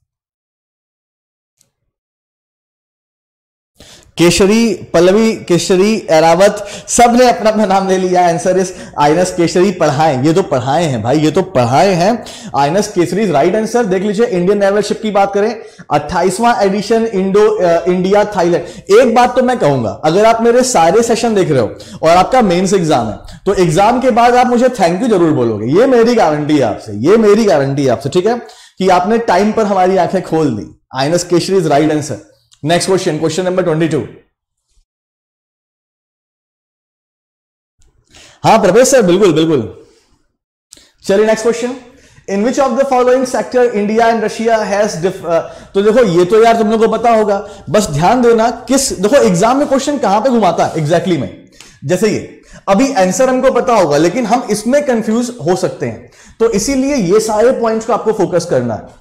केशरी, पल्लवी केशरी एरावत, सब ने अपना अपना नाम ले लिया। आंसर इज आईएनएस केशरी पढ़ाए, ये तो पढ़ाए हैं भाई, ये तो पढ़ाए हैं। INS Kesari is right answer. देख लीजिए इंडियन नेवल शिप की बात करें, अट्ठाईसवां एडिशन इंडो इंडिया थाईलैंड। एक बात तो मैं कहूंगा, अगर आप मेरे सारे सेशन देख रहे हो और आपका मेंस एग्जाम है, तो एग्जाम के बाद आप मुझे थैंक यू जरूर बोलोगे, ये मेरी गारंटी है आपसे, ये मेरी गारंटी है आपसे, ठीक है, कि आपने टाइम पर हमारी आंखें खोल दी। INS Kesari is right answer. Next question, question number twenty two. हाँ प्रोफेसर बिल्कुल बिल्कुल। चलिए next question, in which of the following sector India and Russia has डिफ। तो देखो ये तो यार तुम लोग को पता होगा, बस ध्यान देना किस, देखो एग्जाम में क्वेश्चन कहां पे घुमाता है एग्जैक्टली में। जैसे ये अभी आंसर हमको पता होगा, लेकिन हम इसमें कंफ्यूज हो सकते हैं, तो इसीलिए ये सारे पॉइंट्स को आपको फोकस करना है।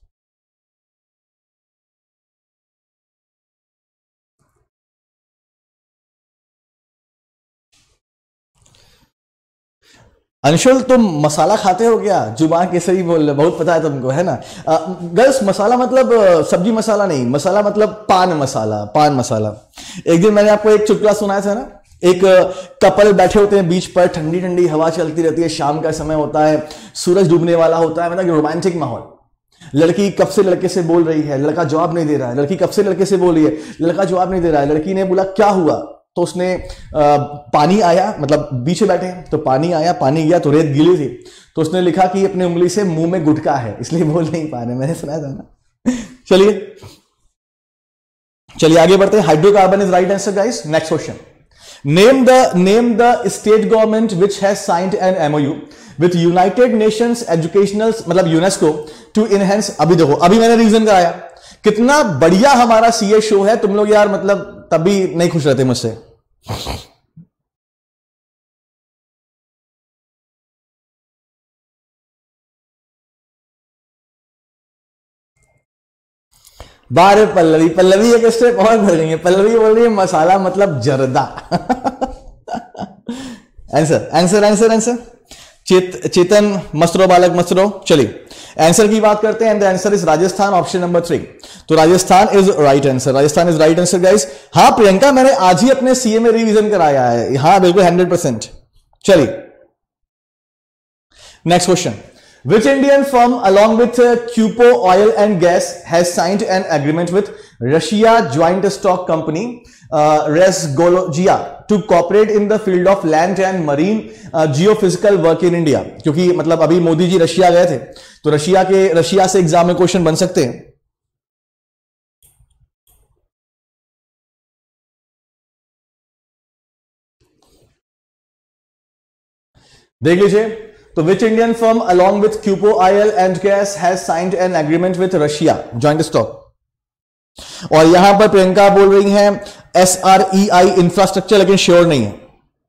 अंशुल तुम मसाला खाते हो क्या? जुबान केसरी बोल रहे, बहुत पता है तुमको, है ना। गर्ल्स मसाला मतलब सब्जी मसाला नहीं, मसाला मतलब पान मसाला, पान मसाला। एक दिन मैंने आपको एक चुटकुला सुनाया था ना, एक कपल बैठे होते हैं बीच पर, ठंडी ठंडी हवा चलती रहती है, शाम का समय होता है, सूरज डूबने वाला होता है, मतलब रोमांटिक माहौल। लड़की कब से लड़के से बोल रही है, लड़का जवाब नहीं दे रहा है, लड़की कब से लड़के से बोल रही है, लड़का जवाब नहीं दे रहा है। लड़की ने बोला क्या हुआ, तो उसने आ, पानी आया, मतलब बीच में बैठे हैं तो पानी आया, पानी गया तो रेत गीली थी, तो उसने लिखा कि अपनी उंगली से मुंह में गुटका है इसलिए बोल नहीं पा रहे। मैंने सुनाया था ना। चलिए चलिए आगे बढ़ते हैं। Hydrocarbon is right answer guys. Next question, name the name the state government which has signed an MoU with United Nations educational, मतलब यूनेस्को, टू इनहेंस। अभी देखो अभी मैंने रीजन कराया, कितना बढ़िया हमारा सीए शो है, तुम लोग यार मतलब तभी नहीं खुश रहते मुझसे। बारे पल्लवी, पल्लवी एक स्टेप और बढ़ गई है, पल्लवी बोल रही है मसाला मतलब जर्दा। आंसर आंसर आंसर आंसर चेत चेतन मस्त्रो, बालक मस्त्रो। चलिए आंसर की बात करते हैं, and the answer is Rajasthan, option number three. तो Rajasthan is right answer, Rajasthan is right answer guys. हाँ प्रियंका, मैंने आज ही अपने सीए में रिवीजन कराया है, हाँ बिल्कुल हंड्रेड परसेंट। चलिए next question, Which Indian firm, along with uh, Cupo Oil and Gas, has signed an agreement with Russia Joint Stock Company, uh, Resgologia, to cooperate in the field of land and marine uh, geophysical work in India? क्योंकि मतलब अभी Modi ji Russia गए थे, तो Russia के Russia से exam में question बन सकते हैं. देख लीजिए. तो which Indian firm along with क्यूपो oil and gas has signed an agreement with Russia joint stock. और यहां पर प्रियंका बोल रही हैं S R E I infrastructure, लेकिन श्योर नहीं है.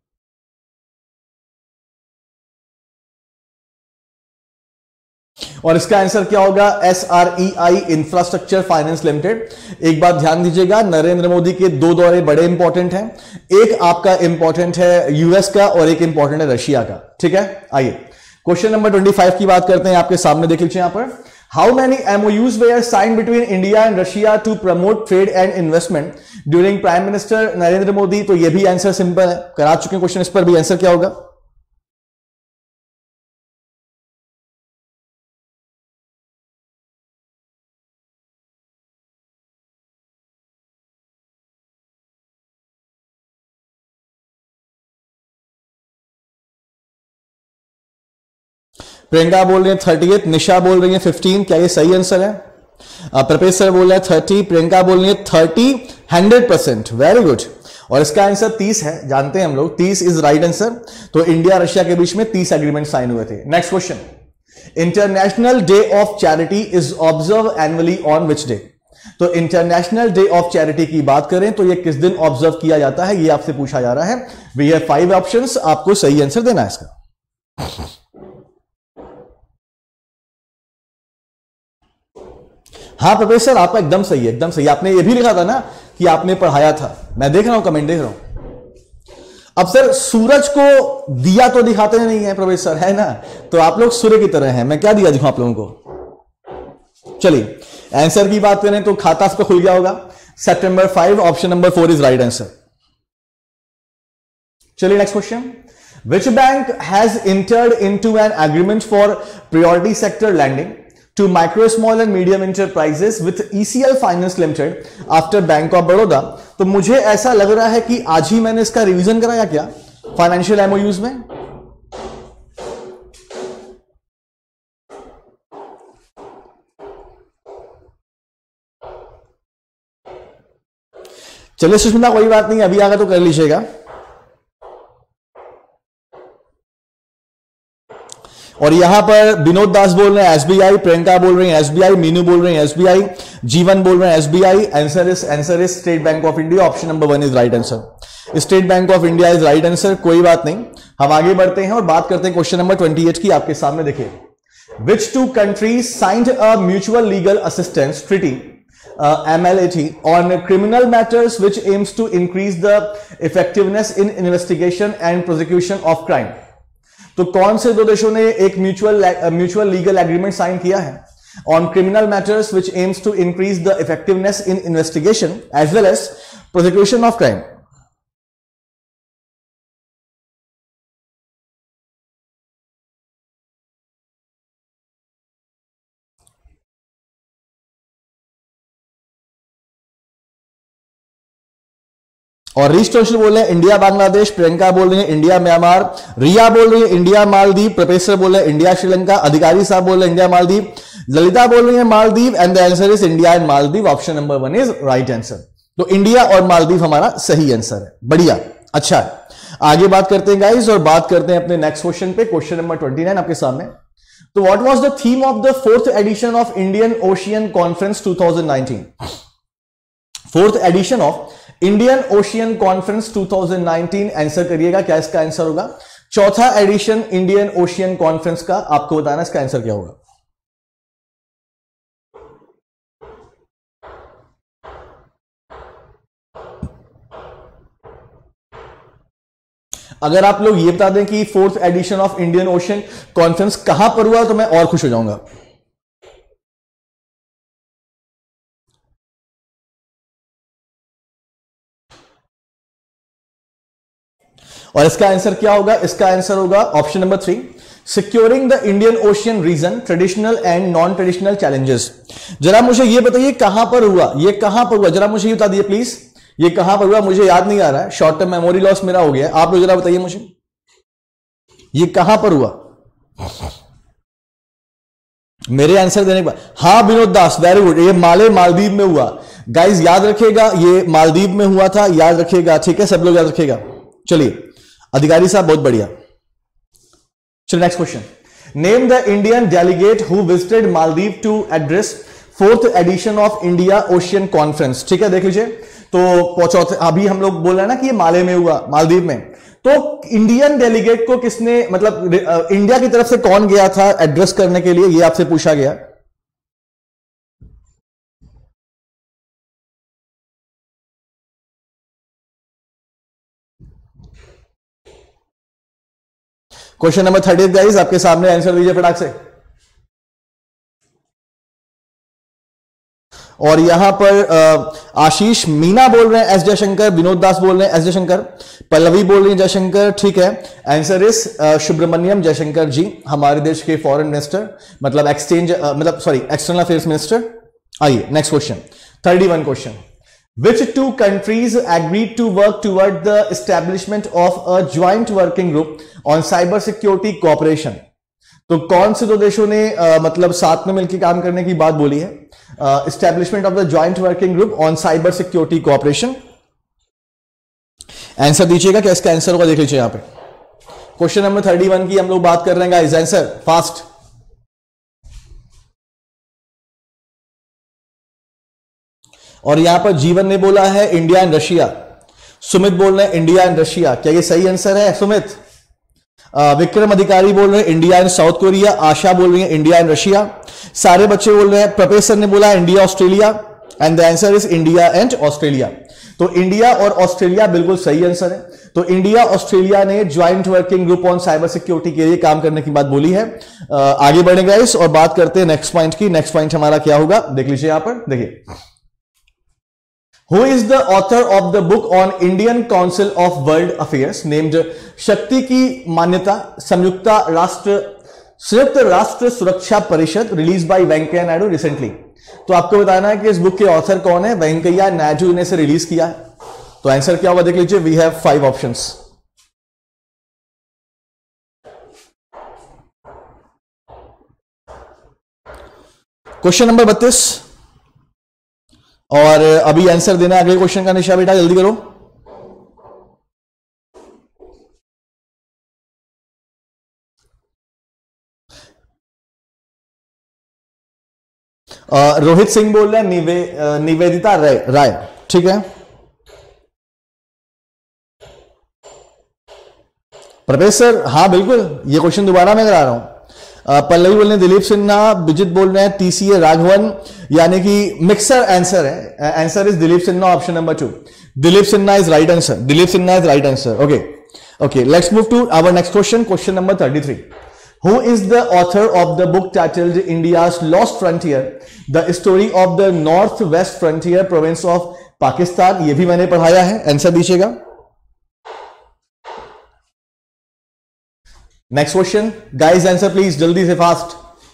और इसका आंसर क्या होगा? S R E I infrastructure finance limited. एक बात ध्यान दीजिएगा, नरेंद्र मोदी के दो दौरे बड़े इंपॉर्टेंट हैं. एक आपका इंपॉर्टेंट है यूएस का और एक इंपॉर्टेंट है रशिया का. ठीक है, आइए क्वेश्चन नंबर पच्चीस की बात करते हैं. आपके सामने देख लीजिए यहां पर. How many MoUs were signed between India and Russia to promote trade and investment during prime minister Narendra Modi? तो यह भी आंसर सिंपल है, करा चुके हैं क्वेश्चन. इस पर भी आंसर क्या होगा? प्रियंका बोल रही है थर्टी, निशा बोल रही है फिफ्टीन. क्या ये सही आंसर है? प्रपेश सर बोल रहे हैं थर्टी, प्रियंका बोल रही है thirty. Hundred percent, very good. और इसका आंसर तीस है, जानते हैं हम लोग, तीस इज राइट आंसर. तो इंडिया रशिया के बीच में तीस एग्रीमेंट साइन हुए थे. Next question. International day of charity is observe annually on which day? तो इंटरनेशनल डे ऑफ चैरिटी की बात करें तो ये किस दिन ऑब्जर्व किया जाता है, ये आपसे पूछा जा रहा है. वी हैव फाइव ऑप्शंस, आपको सही आंसर देना है इसका. हाँ प्रोफेसर, आपका एकदम सही है, एकदम सही. आपने ये भी लिखा था ना कि आपने पढ़ाया था. मैं देख रहा हूं, कमेंट देख रहा हूं. अब सर सूरज को दिया तो दिखाते नहीं है प्रोफेसर, है ना? तो आप लोग सूर्य की तरह हैं. मैं क्या दिया दिखाऊं आप लोगों को? चलिए आंसर की बात करें तो खाता आपका खुल गया होगा. September five, option number four is right answer. चलिए next question. Which bank has entered into an agreement for priority sector lending to micro, small and medium enterprises with E C L Finance Limited after Bank of Baroda? तो मुझे ऐसा लग रहा है कि आज ही मैंने इसका रिवीजन कराया क्या फाइनेंशियल एमओयूज में. चलिए सुष्मिता, कोई बात नहीं, अभी आगा तो कर लीजिएगा. और यहां पर विनोद दास बोल रहे हैं एसबीआई, प्रियंका बोल रही है एसबीआई, मीनू बोल रही है एसबीआई, जीवन बोल रहे हैं SBI. Answer is answer is State Bank of India. Option number one is right answer. State Bank of India is right answer. कोई बात नहीं, हम आगे बढ़ते हैं और बात करते हैं क्वेश्चन नंबर अट्ठाईस की. आपके सामने देखिए. Which two countries signed a mutual legal assistance treaty M L A T on criminal matters which aims to increase the effectiveness in investigation and prosecution of crime? तो कौन से दो देशों ने एक mutual mutual legal agreement sign किया है on criminal matters which aims to increase the effectiveness in investigation as well as prosecution of crime? और रिस्टोशन बोल रहे हैं इंडिया बांग्लादेश, प्रियंका बोल रही है इंडिया म्यांमार, रिया बोल रही है इंडिया मालदीव, प्रोफेसर बोल रहे हैं इंडिया श्रीलंका, अधिकारी साहब बोल रहे हैं इंडिया मालदीव, ललिता बोल रही है Maldives. And the answer is India and Maldives. Option number one is right answer. तो इंडिया और मालदीव हमारा सही आंसर है. बढ़िया, अच्छा है. आगे बात करते हैं गाइस और बात करते हैं अपने नेक्स्ट क्वेश्चन पे. क्वेश्चन नंबर ट्वेंटी नाइन आपके सामने. तो what was the theme of the fourth edition of Indian ocean conference two thousand nineteen? Fourth edition of Indian ocean conference two thousand nineteen. Answer करिएगा, क्या इसका answer होगा? चौथा addition Indian ocean conference का. आपको बताना इसका आंसर क्या होगा. अगर आप लोग ये बता दें कि fourth edition of Indian ocean conference कहां पर हुआ तो मैं और खुश हो जाऊंगा. और इसका आंसर क्या होगा? इसका आंसर होगा option number three, securing the Indian ocean region, traditional and non traditional challenges. जरा मुझे ये बताइए कहां पर हुआ, ये कहां पर हुआ, जरा मुझे ये बता दिए प्लीज, ये कहां पर हुआ, मुझे याद नहीं आ रहा है, शॉर्ट टर्म मेमोरी लॉस मेरा हो गया है, आप लोग जरा बताइए मुझे ये कहां पर हुआ, मेरे आंसर देने के बाद। हाँ विनोद दास, वेरी गुड, ये माले मालदीव में हुआ। गाइज याद रखिएगा, ये मालदीव में हुआ था, याद रखिएगा, ठीक है, सब लोग याद रखिएगा। चलिए अधिकारी साहब बहुत बढ़िया। चलिए next question, name the Indian delegate who visited Maldives to address fourth edition of India ocean conference. ठीक है, देख लीजिए, तो चौथे अभी हम लोग बोल रहे हैं ना कि ये माले में हुआ, मालदीव में, तो इंडियन डेलीगेट को किसने, मतलब इंडिया की तरफ से कौन गया था एड्रेस करने के लिए, ये आपसे पूछा गया। क्वेश्चन नंबर थर्टी गाइस आपके सामने, आंसर दीजिए फटाक से। और यहां पर आशीष मीना बोल रहे हैं एस जयशंकर, विनोद दास बोल रहे हैं एस जयशंकर, पल्लवी बोल रही है जयशंकर, ठीक है, आंसर इज सुब्रमण्यम जयशंकर जी, हमारे देश के फॉरेन मिनिस्टर, मतलब एक्सचेंज मतलब सॉरी एक्सटर्नल अफेयर्स मिनिस्टर। आइए next question, thirty one question, Which two countries agreed to work toward the establishment of a joint working group on cyber security cooperation? तो कौन से दो देशों ने uh, मतलब साथ में मिलकर काम करने की बात बोली है? Establishment of the joint working group on cyber security cooperation. Answer दीजिएगा, क्या इसका आंसर होगा देख लीजिए यहां पे। क्वेश्चन नंबर थर्टी वन की हम लोग बात कर रहे हैं गाइस, आंसर फास्ट। और यहां पर जीवन ने बोला है इंडिया एंड रशिया, सुमित बोल रहे हैं इंडिया एंड रशिया, क्या ये सही आंसर है सुमित? विक्रम अधिकारी बोल रहे हैं India and South Korea, Asha बोल रही है इंडिया एंड रशिया, सारे बच्चे बोल रहे हैं, प्रोफेसर ने बोला India Australia, and the answer is India and Australia. तो इंडिया और ऑस्ट्रेलिया बिल्कुल सही आंसर है। तो इंडिया ऑस्ट्रेलिया ने joint working group on cyber security के लिए काम करने की बात बोली है। आगे बढ़ेंगे गाइस और बात करते हैं नेक्स्ट पॉइंट की। नेक्स्ट पॉइंट हमारा क्या होगा देख लीजिए यहां पर, देखिए, Who is the author of the book on Indian Council of World Affairs named शक्ति की मान्यता संयुक्त राष्ट्र संयुक्त राष्ट्र सुरक्षा परिषद, release by Venkaiah Naidu recently. तो आपको बताना है कि इस बुक के ऑथर कौन है, वेंकैया नायडू ने इसे रिलीज किया है। तो आंसर क्या होगा देख लीजिए, we have five options. Question number बत्तीस, और अभी आंसर देना अगले क्वेश्चन का। निशा बेटा जल्दी करो। आ, रोहित सिंह बोल रहे हैं निवे, निवेदिता राय राय ठीक है। प्रोफेसर हाँ बिल्कुल, ये क्वेश्चन दोबारा मैं करा रहा हूं। पल्लवी बोल रहे हैं दिलीप सिन्हा, विजित बोल रहे हैं टीसीए राघवन, यानी कि मिक्सर आंसर है। Answer is Dilip Sinha, option number two, Dilip Sinha is right answer, Dilip Sinha is right answer. Okay okay, let's move to our next question, question number thirty three. Who is the author of the book titled India's Lost Frontier, the story of the Northwest Frontier province of Pakistan? ये भी मैंने पढ़ाया है, answer दीजिएगा। Next question guys, answer please जल्दी से, fast.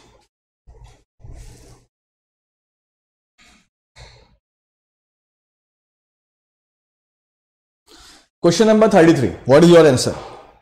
Question number thirty three, what is your answer?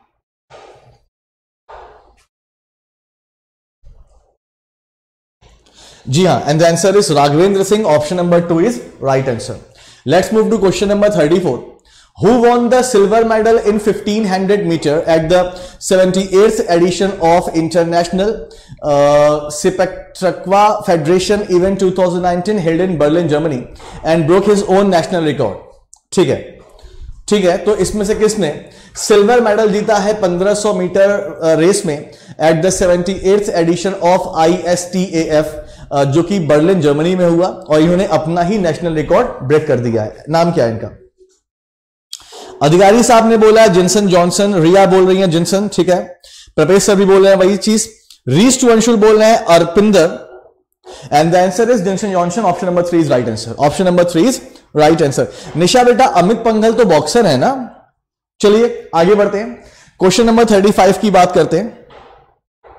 जी हाँ, and the answer is Raghavendra Singh, option number two is right answer. Let's move to question number thirty four. Who won the silver medal in fifteen hundred meter at the seventy-eighth edition of International uh, Spectacua Federation event twenty nineteen held in Berlin, Germany and broke his own national record? ठीक है ठीक है, तो इसमें से किसने silver medal जीता है पंद्रह सौ मीटर रेस में at the seventy eighth edition of I S T A F, जो कि बर्लिन जर्मनी में हुआ, और इन्होंने अपना ही नेशनल रिकॉर्ड ब्रेक कर दिया है। नाम क्या है इनका? अधिकारी साहब ने बोला है जिनसन जॉनसन, रिया बोल रही है जिनसन, ठीक है, प्रोफेसर भी बोल रहे हैं वही चीज, रीस टू अंशुल बोल रहे हैं Arpinder, and the answer is Jinson Johnson, option number three is right answer, option number three is right answer. Nisha बेटा अमित पंघल तो बॉक्सर है ना। चलिए आगे बढ़ते हैं, क्वेश्चन नंबर थर्टी फाइव की बात करते हैं।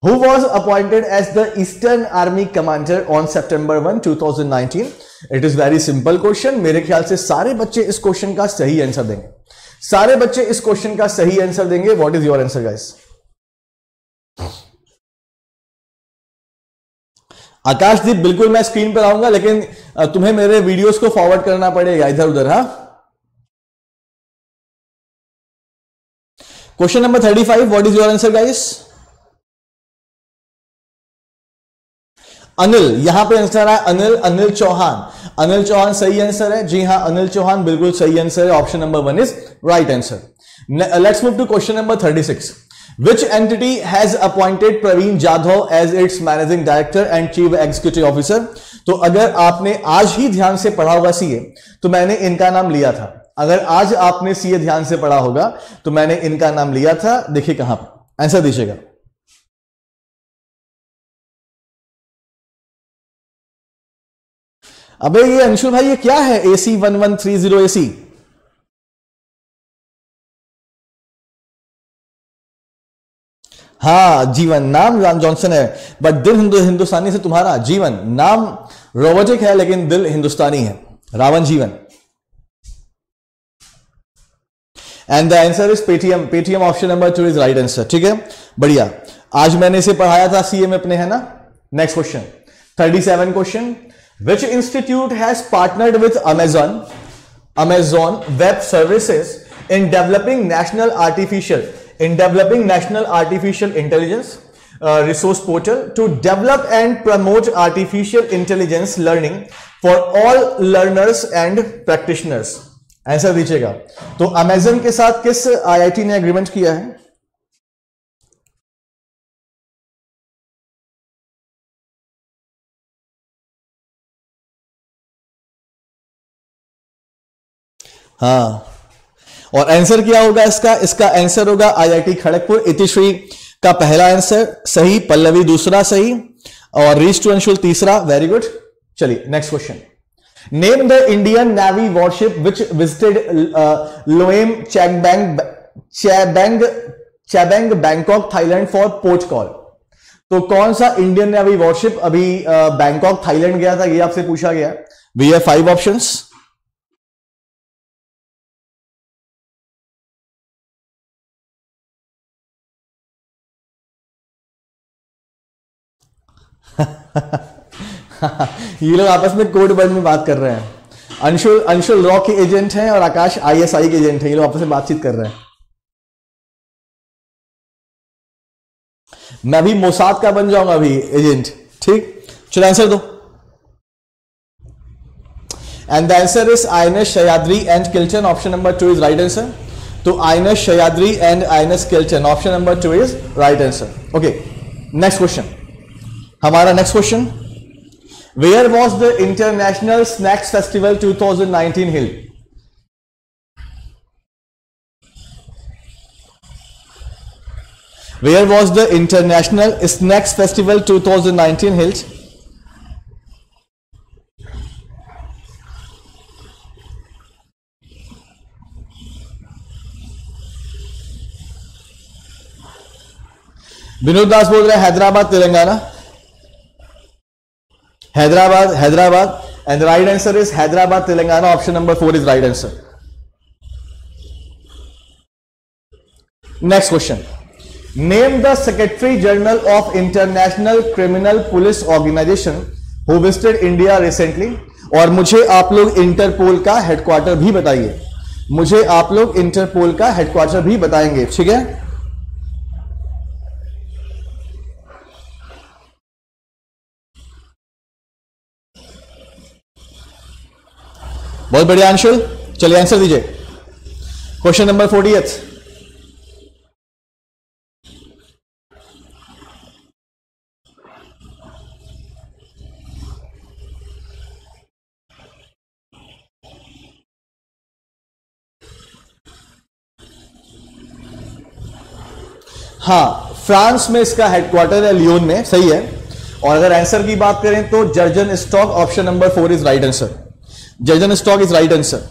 Who was appointed as the Eastern Army Commander on September first, twenty nineteen? It is very simple question. मेरे ख्याल से सारे बच्चे इस क्वेश्चन का सही आंसर देंगे. सारे बच्चे इस क्वेश्चन का सही आंसर देंगे. What is your answer, guys? आकाशदीप, बिल्कुल मैं स्क्रीन पर आऊंगा, लेकिन तुम्हें मेरे वीडियोस को फॉरवर्ड करना पड़ेगा इधर उधर. हाँ, question number thirty five. What is your answer, guys? Anil, यहां पे आंसर है अनिल अनिल चौहान. अनिल चौहान सही आंसर है. जी हां, अनिल चौहान बिल्कुल सही आंसर है. Option number one is right answer. Let's move to question number thirty six. Which entity has appointed Praveen Jadhav as its managing director and chief executive officer? तो अगर आपने आज ही ध्यान से पढ़ा होगा सीए, तो मैंने इनका नाम लिया था. अगर आज आपने सीए ध्यान से पढ़ा होगा तो मैंने इनका नाम लिया था. देखिए कहां पर, आंसर दीजिएगा. अबे ये अंशुल भाई, ये क्या है AC one one three zero AC? हाँ, जीवन नाम राम जॉनसन है, बट दिल हिंदु हिंदुस्तानी से तुम्हारा. जीवन नाम रोबोटिक है लेकिन दिल हिंदुस्तानी है. Ravan Jeevan. And the answer is Paytm. Paytm option number two is right answer. ठीक है, बढ़िया. आज मैंने इसे पढ़ाया था सीए में अपने, है ना. Next question, thirty seven question. Which institute has partnered with Amazon, Amazon Web Services in developing national artificial, in developing national artificial intelligence uh, resource portal to develop and promote artificial intelligence learning for all learners and practitioners? Answer दीजिएगा. तो Amazon के साथ किस IIT ने agreement किया है? हाँ, और आंसर क्या होगा इसका? इसका आंसर होगा आईआईटी खड़गपुर. इतिश्री का पहला आंसर सही, पल्लवी दूसरा सही, और रीच टू अंशुल तीसरा. Very good. चलिए next question. Name the Indian navy warship which visited Laem Chabang Chabang Chabang Bangkok Thailand for port call. तो कौन सा इंडियन नेवी वॉरशिप अभी बैंकॉक uh, थाईलैंड गया था, ये आपसे पूछा गया. We have five options. ये लोग आपस में कोड वर्ड में बात कर रहे हैं. अंशुल अंशुल रॉ के एजेंट हैं और आकाश आईएसआई के एजेंट हैं. ये लोग आपस में बातचीत कर रहे हैं. मैं भी मोसाद का बन जाऊंगा अभी एजेंट. ठीक, चलो आंसर दो. And the answer is INS Sahyadri and Kiltan. Option number two is right answer. तो INS Sahyadri and INS Kiltan. Option number two is right answer. Okay, next question. हमारा next question. Where was the international snacks festival twenty nineteen held? Where was the international snacks festival twenty nineteen held? Vinod Das बोल रहे हैं Hyderabad Telangana. Hyderabad Hyderabad and right answer is Hyderabad Telangana. Option number four is right answer. Next question. Name the secretary general of international criminal police organisation who visited India recently. और मुझे आप लोग interpole का headquarter भी बताइए. मुझे आप लोग इंटरपोल का हेडक्वार्टर भी बताएंगे. ठीक है, बहुत बढ़िया अंशुल. चलिए आंसर दीजिए. Question number fortieth. हाँ, फ्रांस में इसका हेडक्वार्टर है, लियोन में. सही है. और अगर आंसर की बात करें तो Jurgen Stock. Option number four is right answer. Jurgen Stock is right answer.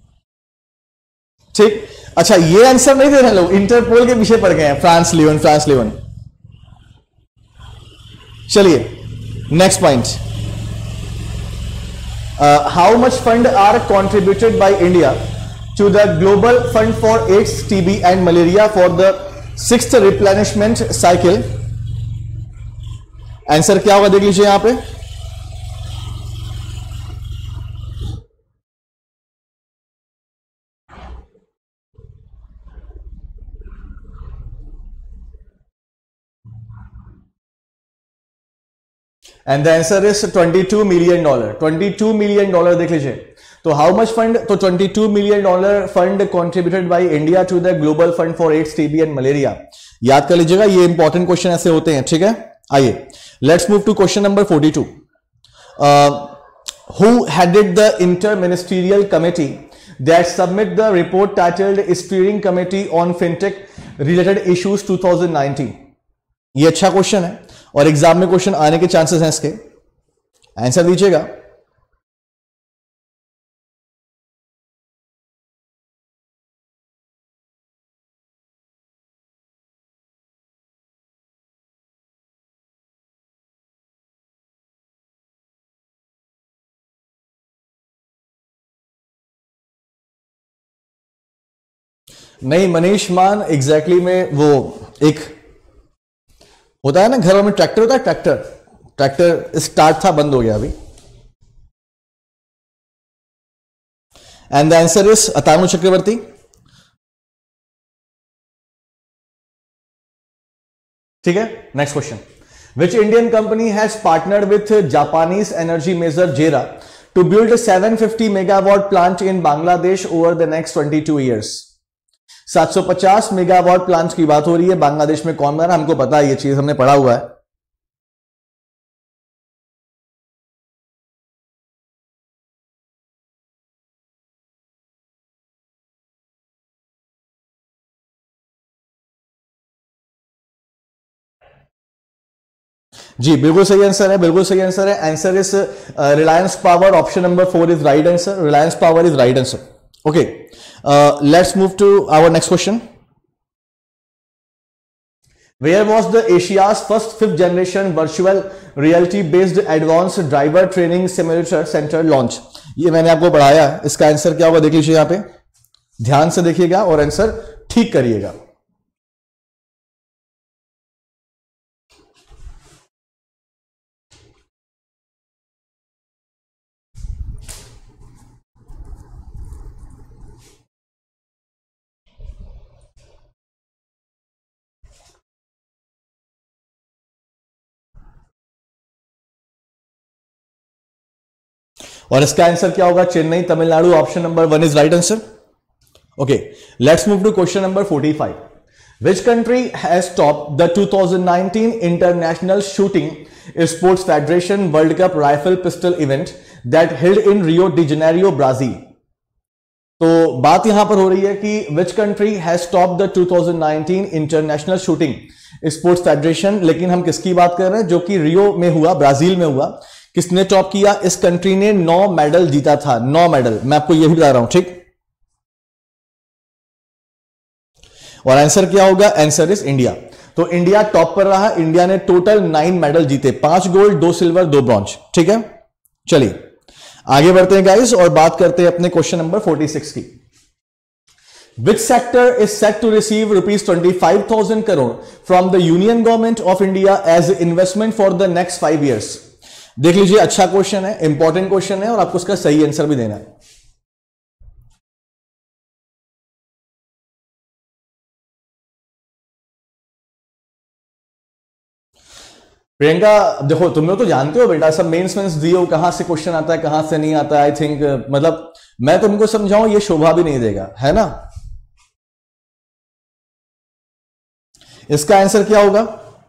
ठीक. अच्छा, ये आंसर नहीं दे रहे लोग, इंटरपोल के पीछे पड़ गए हैं. France Lyon, France Lyon. चलिए next point, how much fund are contributed by India to the global fund for AIDS, TB and malaria for the sixth replenishment cycle. Answer क्या होगा देख लीजिए यहां पे, and the answer is twenty two million dollar. Twenty two million dollar देख लीजिए। तो how much fund, तो twenty two million dollar fund contributed by India to the global fund for AIDS, TB and malaria. याद कर लीजिएगा, ये important question ऐसे होते हैं, ठीक है। आइए let's move to question number forty two. Who headed the inter ministerial committee that submit the report titled steering committee on fintech related issues two thousand nineteen. ये अच्छा क्वेश्चन है और एग्जाम में क्वेश्चन आने के चांसेस हैं इसके, answer दीजिएगा। नहीं मनीष मान एग्जैक्टली exactly में वो एक होता है ना घरों में ट्रैक्टर होता है, ट्रैक्टर ट्रैक्टर स्टार्ट था, बंद हो गया अभी। And the answer is Atanu Chakraborty. ठीक है, next question, which Indian company has partnered with Japanese energy major JERA to build seven fifty megawatt plant in Bangladesh over the next twenty two years. सात सौ पचास मेगावाट प्लांट की बात हो रही है, बांग्लादेश में कौन बना रहा है, हमको पता है, ये चीज हमने पढ़ा हुआ है। जी बिल्कुल सही आंसर है, बिल्कुल सही आंसर है। Answer is Reliance Power, option number four is right answer. Reliance Power is right answer. Okay, let's move to our next question. Where was the Asia's first fifth generation virtual reality based advanced driver training simulator center launch? ये मैंने आपको पढ़ाया है, इसका answer क्या होगा देख लीजिए यहां पे, ध्यान से देखिएगा और आंसर ठीक करिएगा। और इसका आंसर क्या होगा, Chennai Tamil Nadu, option number one is right answer. Okay, let's move to question number forty five. Which country has top the two thousand nineteen international shooting sports federation world cup rifle pistol event that held in Rio de Janeiro Brazil. तो बात यहां पर हो रही है कि which country has top the two thousand nineteen international shooting sports federation, लेकिन हम किसकी बात कर रहे हैं, जो कि रियो में हुआ, ब्राजील में हुआ। किसने टॉप किया, इस कंट्री ने नौ मेडल जीता था, नौ मेडल, मैं आपको यही बता रहा हूं, ठीक। और आंसर क्या होगा, आंसर इज इंडिया। तो इंडिया टॉप पर रहा, इंडिया ने टोटल नाइन मेडल जीते, पांच गोल्ड, दो सिल्वर, दो ब्रॉन्ज, ठीक है। चलिए आगे बढ़ते हैं गाइस और बात करते हैं अपने क्वेश्चन नंबर फोर्टी सिक्स की। Which sector is set to receive rupees twenty-five thousand crore from the Union Government of India as investment for the next five years? देख लीजिए, अच्छा क्वेश्चन है, इंपॉर्टेंट क्वेश्चन है और आपको उसका सही आंसर भी देना है। प्रियंका देखो, तुम लोग तो जानते हो बेटा, सब मेंस मेंस दिए हो, कहां से क्वेश्चन आता है कहां से नहीं आता है। आई थिंक मतलब मैं तुमको समझाऊं ये शोभा भी नहीं देगा, है ना। इसका आंसर क्या होगा,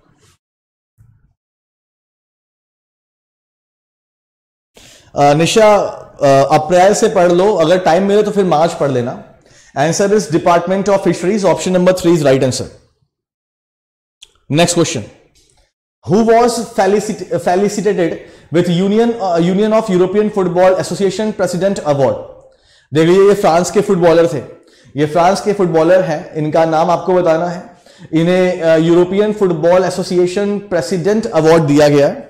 निशा अप्रैल से पढ़ लो, अगर टाइम मिले तो फिर मार्च पढ़ लेना। Answer is department of fisheries, option number three is right answer. Next question, who was felicitated with union union of European football association president award. देख लीजिए, ये फ्रांस के फुटबॉलर थे, ये फ्रांस के फुटबॉलर हैं, इनका नाम आपको बताना है। इन्हें European football association president award दिया गया है।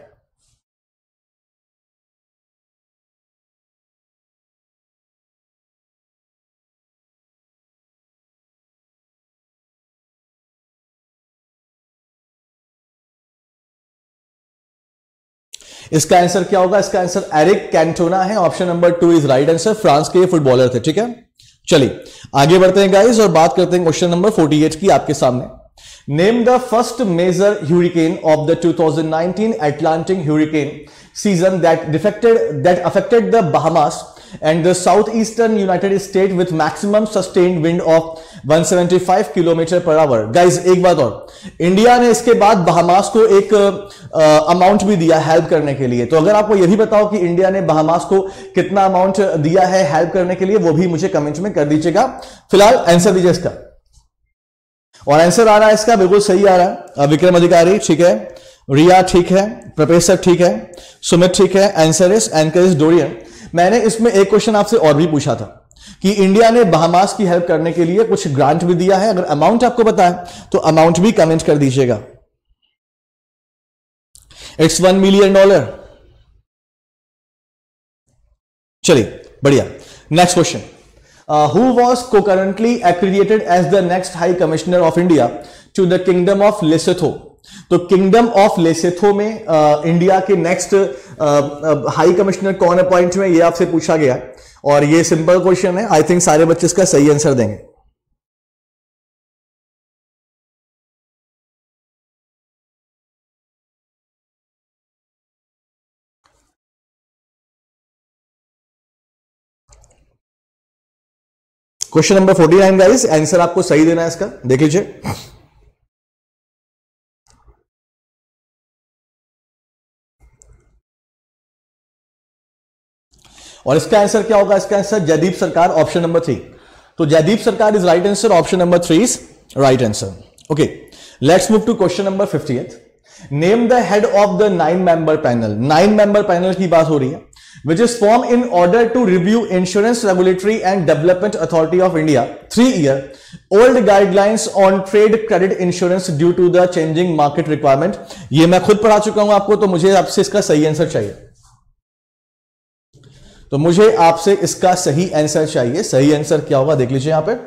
इसका आंसर क्या होगा? इसका आंसर एरिक कैंटोना है। Option number two is right answer. France के फुटबॉलर थे। ठीक है, चलिए आगे बढ़ते हैं गाइस और बात करते हैं क्वेश्चन नंबर अड़तालीस की आपके सामने। Name the first major hurricane of the two thousand nineteen Atlantic hurricane season that defected that affected the Bahamas and the southeastern United States with maximum sustained wind of one seventy-five kilometre per hour. Guys एक बात और, India ने इसके बाद Bahamas को एक amount uh, भी दिया हेल्प करने के लिए। तो अगर आपको यह भी बताओ कि इंडिया ने बहामास को कितना अमाउंट दिया है हेल्प करने के लिए, वो भी मुझे कमेंट में कर दीजिएगा। फिलहाल आंसर दीजिए इसका, और आंसर आ रहा है इसका बिल्कुल सही आ रहा है। विक्रम अधिकारी ठीक है, रिया ठीक है, प्रोफेसर ठीक है, सुमित ठीक है। Answer is Anchorage Dorian. मैंने इसमें एक क्वेश्चन आपसे और भी पूछा था कि इंडिया ने बहामास की हेल्प करने के लिए कुछ ग्रांट भी दिया है। अगर अमाउंट आपको पता है तो अमाउंट भी कमेंट कर दीजिएगा। It's one million dollar. चलिए बढ़िया, next question. Who was concurrently accredited as the next high commissioner of India to the kingdom of Lesotho. तो किंगडम ऑफ लेसोथो में आ, इंडिया के नेक्स्ट हाई कमिश्नर कौन अपॉइंट हुए, ये आपसे पूछा गया है और ये सिंपल क्वेश्चन है। आई थिंक सारे बच्चे इसका सही आंसर देंगे। Question number forty nine guys, answer आपको सही देना है इसका, देख लीजिए। और इसका आंसर क्या होगा? इसका आंसर जयदीप सरकार, ऑप्शन नंबर थ्री। तो Jaideep Sarkar is right answer, option number three is right answer. Okay, let's move to question number fiftieth. Name the head of the nine member panel. Nine member panel की बात हो रही है, which is formed in order to review Insurance Regulatory and Development Authority of India three-year old guidelines on trade credit insurance due to the changing market requirement। ये मैं खुद पढ़ा चुका हूं आपको, तो मुझे आपसे इसका सही आंसर चाहिए। तो मुझे आपसे इसका सही आंसर चाहिए। सही आंसर क्या होगा देख लीजिए यहां पे।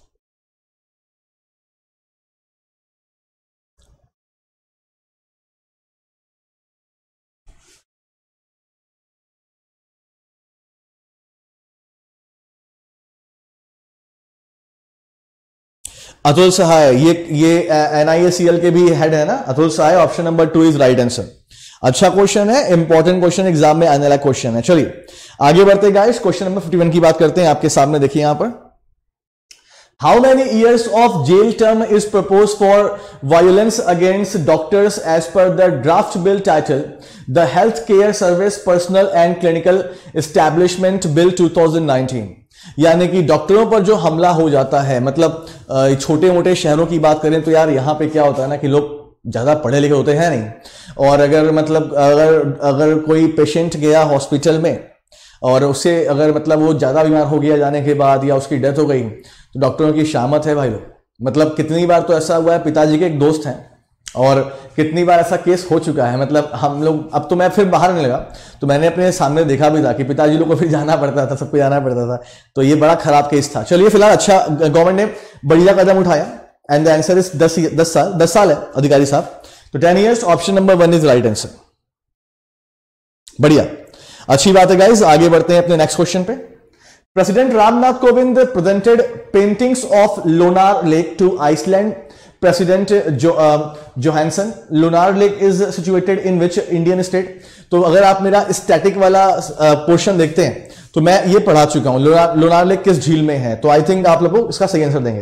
अतुल सहाय, ये ये एनआईएसीएल के भी हेड है ना, Atul Sahay. Option number two is right answer. अच्छा क्वेश्चन है, इंपॉर्टेंट क्वेश्चन, एग्जाम में आने वाला क्वेश्चन है। चलिए आगे बढ़ते guys, question number fifty one की बात करते हैं। आपके सामने देखिए यहां पर, how many years of jail term is propose for violence against doctors as per the draft bill title the health care service personal and clinical establishment bill two thousand nineteen. यानी कि डॉक्टरों पर जो हमला हो जाता है, मतलब छोटे मोटे शहरों की बात करें तो यार यहां पे क्या होता है ना कि लोग ज्यादा पढ़े लिखे होते हैं नहीं, और अगर मतलब अगर अगर कोई पेशेंट गया हॉस्पिटल में और उससे अगर मतलब वो ज्यादा बीमार हो गया जाने के बाद या उसकी डेथ हो गई, तो डॉक्टरों की शामत है भाई लोग। मतलब कितनी बार तो ऐसा हुआ है, पिताजी के एक दोस्त हैं और कितनी बार ऐसा केस हो चुका है, मतलब हम लोग, अब तो मैं फिर बाहर नहीं लगा तो मैंने अपने सामने देखा भी था कि पिताजी लोग को फिर जाना पड़ता था, सबको जाना पड़ता था। तो ये बड़ा खराब केस था। चलिए फिलहाल अच्छा गवर्नमेंट ने बढ़िया कदम उठाया एंड द आंसर इज दस दस साल दस साल है अधिकारी साहब। तो ten years, option number one is right answer. बढ़िया, अच्छी बात है गाइज। आगे बढ़ते हैं अपने नेक्स्ट क्वेश्चन पे। President Ramnath Kovind presented paintings of Lonar lake to Iceland president Jo Johannesson. Lonar lake is situated in which Indian state. तो अगर आप मेरा स्टैटिक वाला पोर्शन uh, देखते हैं तो मैं ये पढ़ा चुका हूं, लोनार, लोनार लेक किस झील में है। तो आई थिंक आप लोग इसका सही आंसर देंगे।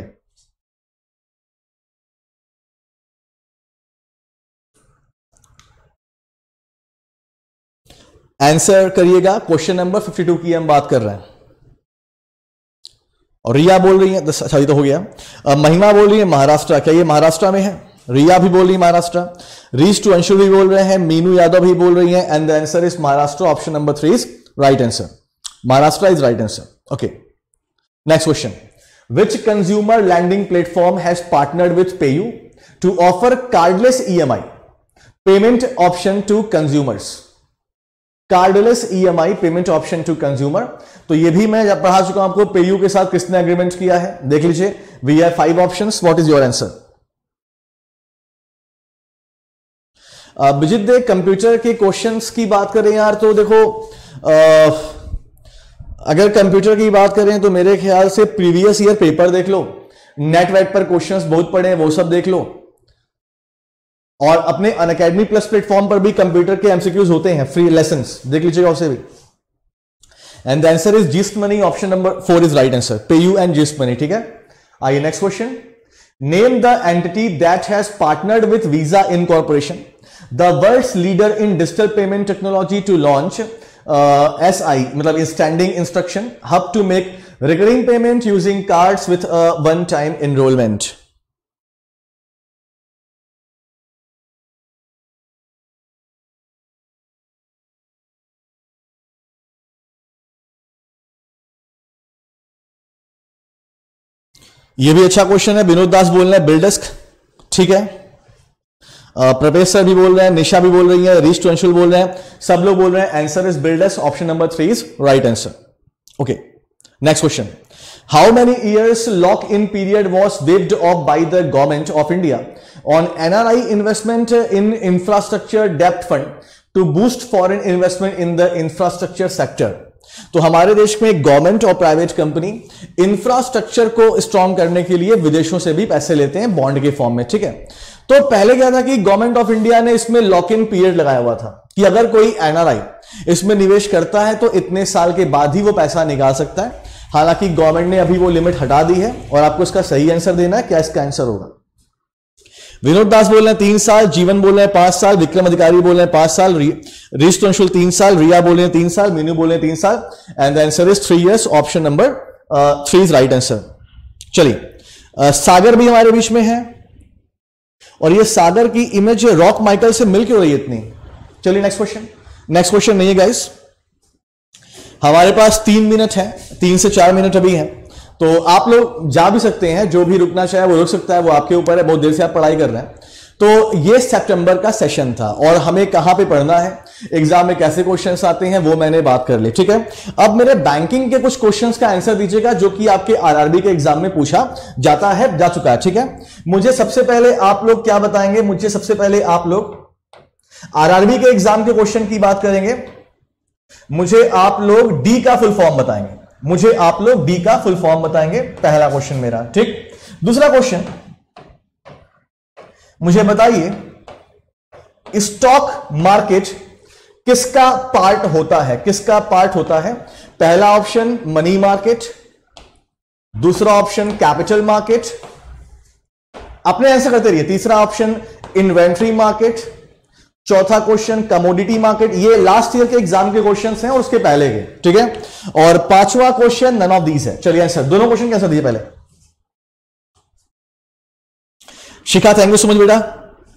आंसर करिएगा। क्वेश्चन नंबर फिफ्टी टू की हम बात कर रहे हैं। और रिया बोल रही है, अच्छा ये तो हो गया। अब महिमा बोल रही है महाराष्ट्र। क्या ये महाराष्ट्र में है? रिया भी बोल रही है महाराष्ट्र। रीच टू अंशु भी बोल रहे हैं, मीनू यादव भी बोल रही है, and the answer is Maharashtra. Option number three is right answer. Maharashtra is right answer. Okay, next question. Which consumer lending platform has partnered with PayU to offer cardless EMI payment option to consumers. Cardless EMI payment option to consumer, तो ये भी मैं पढ़ा चुका हूं आपको। PayU के साथ किसने एग्रीमेंट किया है, देख लीजिए। We have five options, what is your answer? Abhijeet Dey, computer के क्वेश्चंस की बात करें यार, तो देखो आ, अगर कंप्यूटर की बात करें तो मेरे ख्याल से प्रीवियस ईयर पेपर देख लो, नेट वेट पर क्वेश्चंस बहुत पड़े हैं, वो सब देख लो। और अपने अनअकैडमी प्लस प्लेटफॉर्म पर भी कंप्यूटर के एमसीक्यूज होते हैं, फ्री लेसन्स देख लीजिएगा उसे भी। And the answer is ZestMoney, option number four is right answer, PayU and ZestMoney. ठीक है, आइए next question. Name the entity that has partnered with Visa incorporation, the world's leader in digital payment technology, to launch S I मतलब standing instruction hub to make recurring payment using cards with one time enrolment. ये भी अच्छा question है। विनोद दास बोल रहे हैं बिल्डेस्क, ठीक है। प्रवेश सर भी बोल रहे हैं, निशा भी बोल रही है, रीश टू अंशुल बोल रहे हैं, सब लोग बोल रहे हैं answer is BillDesk, option number three is right answer. Okay, next question. How many years lock in period was waived off by the government of India on NRI investment in infrastructure डेप्थ fund to boost foreign investment in the infrastructure sector. तो हमारे देश में government और private company infrastructure को strong करने के लिए विदेशों से भी पैसे लेते हैं बॉन्ड के फॉर्म में, ठीक है। तो पहले क्या था कि गवर्नमेंट ऑफ इंडिया ने इसमें लॉक इन पीरियड लगाया हुआ था कि अगर कोई एनआरआई इसमें निवेश करता है तो इतने साल के बाद ही वो पैसा निकाल सकता है। हालांकि गवर्नमेंट ने अभी वो लिमिट हटा दी है और आपको इसका सही आंसर देना है। क्या इसका आंसर होगा? विनोद दास बोल रहे हैं तीन साल, जीवन बोल रहे हैं पांच साल, विक्रम अधिकारी बोल रहे हैं पांच साल, रीश अंशुल तीन साल, रिया बोल रहे हैं तीन साल, मीनू बोल रहे हैं तीन साल, and the answer is three years, option number three is right answer. चलिए, सागर भी हमारे बीच में है और ये सागर की इमेज रॉक माइकल से मिल क्यों रही है इतनी? चलिए नेक्स्ट क्वेश्चन। नेक्स्ट क्वेश्चन नहीं है गाइस, हमारे पास तीन मिनट है, तीन से चार मिनट अभी है, तो आप लोग जा भी सकते हैं, जो भी रुकना चाहे वो रुक सकता है, वो आपके ऊपर है, बहुत देर से आप पढ़ाई कर रहे हैं। तो ये सितंबर का सेशन था और हमें कहां पे पढ़ना है, एग्जाम में कैसे क्वेश्चंस आते हैं वो मैंने बात कर ली, ठीक है। अब मेरे बैंकिंग के कुछ क्वेश्चंस का आंसर दीजिएगा जो कि आपके आरआरबी के एग्जाम में पूछा जाता है, जा चुका है, ठीक है। मुझे सबसे पहले आप लोग क्या बताएंगे? मुझे सबसे पहले आप लोग आरआरबी के एग्जाम के क्वेश्चन की बात करेंगे। मुझे आप लोग डी का फुल फॉर्म बताएंगे, मुझे आप लोग डी का फुल फॉर्म बताएंगे, पहला क्वेश्चन मेरा, ठीक। दूसरा क्वेश्चन, मुझे बताइए स्टॉक मार्केट किसका पार्ट होता है? किसका पार्ट होता है? पहला ऑप्शन मनी मार्केट, दूसरा ऑप्शन कैपिटल मार्केट, अपने आंसर करते रहिए। तीसरा ऑप्शन इन्वेंट्री मार्केट, चौथा क्वेश्चन कमोडिटी मार्केट। ये लास्ट ईयर के एग्जाम के क्वेश्चंस हैं और उसके पहले के, ठीक है। और पांचवा क्वेश्चन नन ऑफ दीज है। चलिए आंसर, दोनों क्वेश्चन कैसे दिए पहले? Shikha thank you so much बेटा।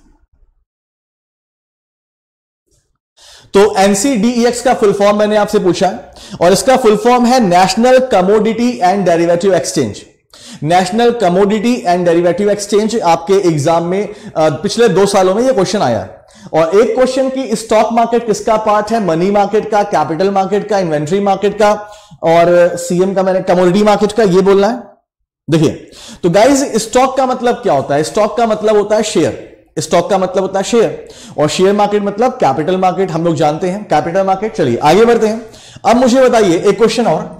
तो एनसीडीईएक्स का फुल फॉर्म मैंने आपसे पूछा है और इसका फुल फॉर्म है national commodity and derivative exchange. National commodity and derivative exchange आपके एग्जाम में पिछले दो सालों में यह क्वेश्चन आया है। और एक क्वेश्चन की स्टॉक मार्केट किसका पार्ट है? मनी मार्केट का, कैपिटल मार्केट का, इन्वेंट्री मार्केट का, और सीएम का मैंने कमोडिटी मार्केट का, ये बोलना है। देखिए, तो गाइज स्टॉक का मतलब क्या होता है? स्टॉक का मतलब होता है शेयर, स्टॉक का मतलब होता है शेयर, और शेयर मार्केट मतलब कैपिटल मार्केट, हम लोग जानते हैं कैपिटल मार्केट। चलिए आगे बढ़ते हैं। अब मुझे बताइए एक क्वेश्चन और,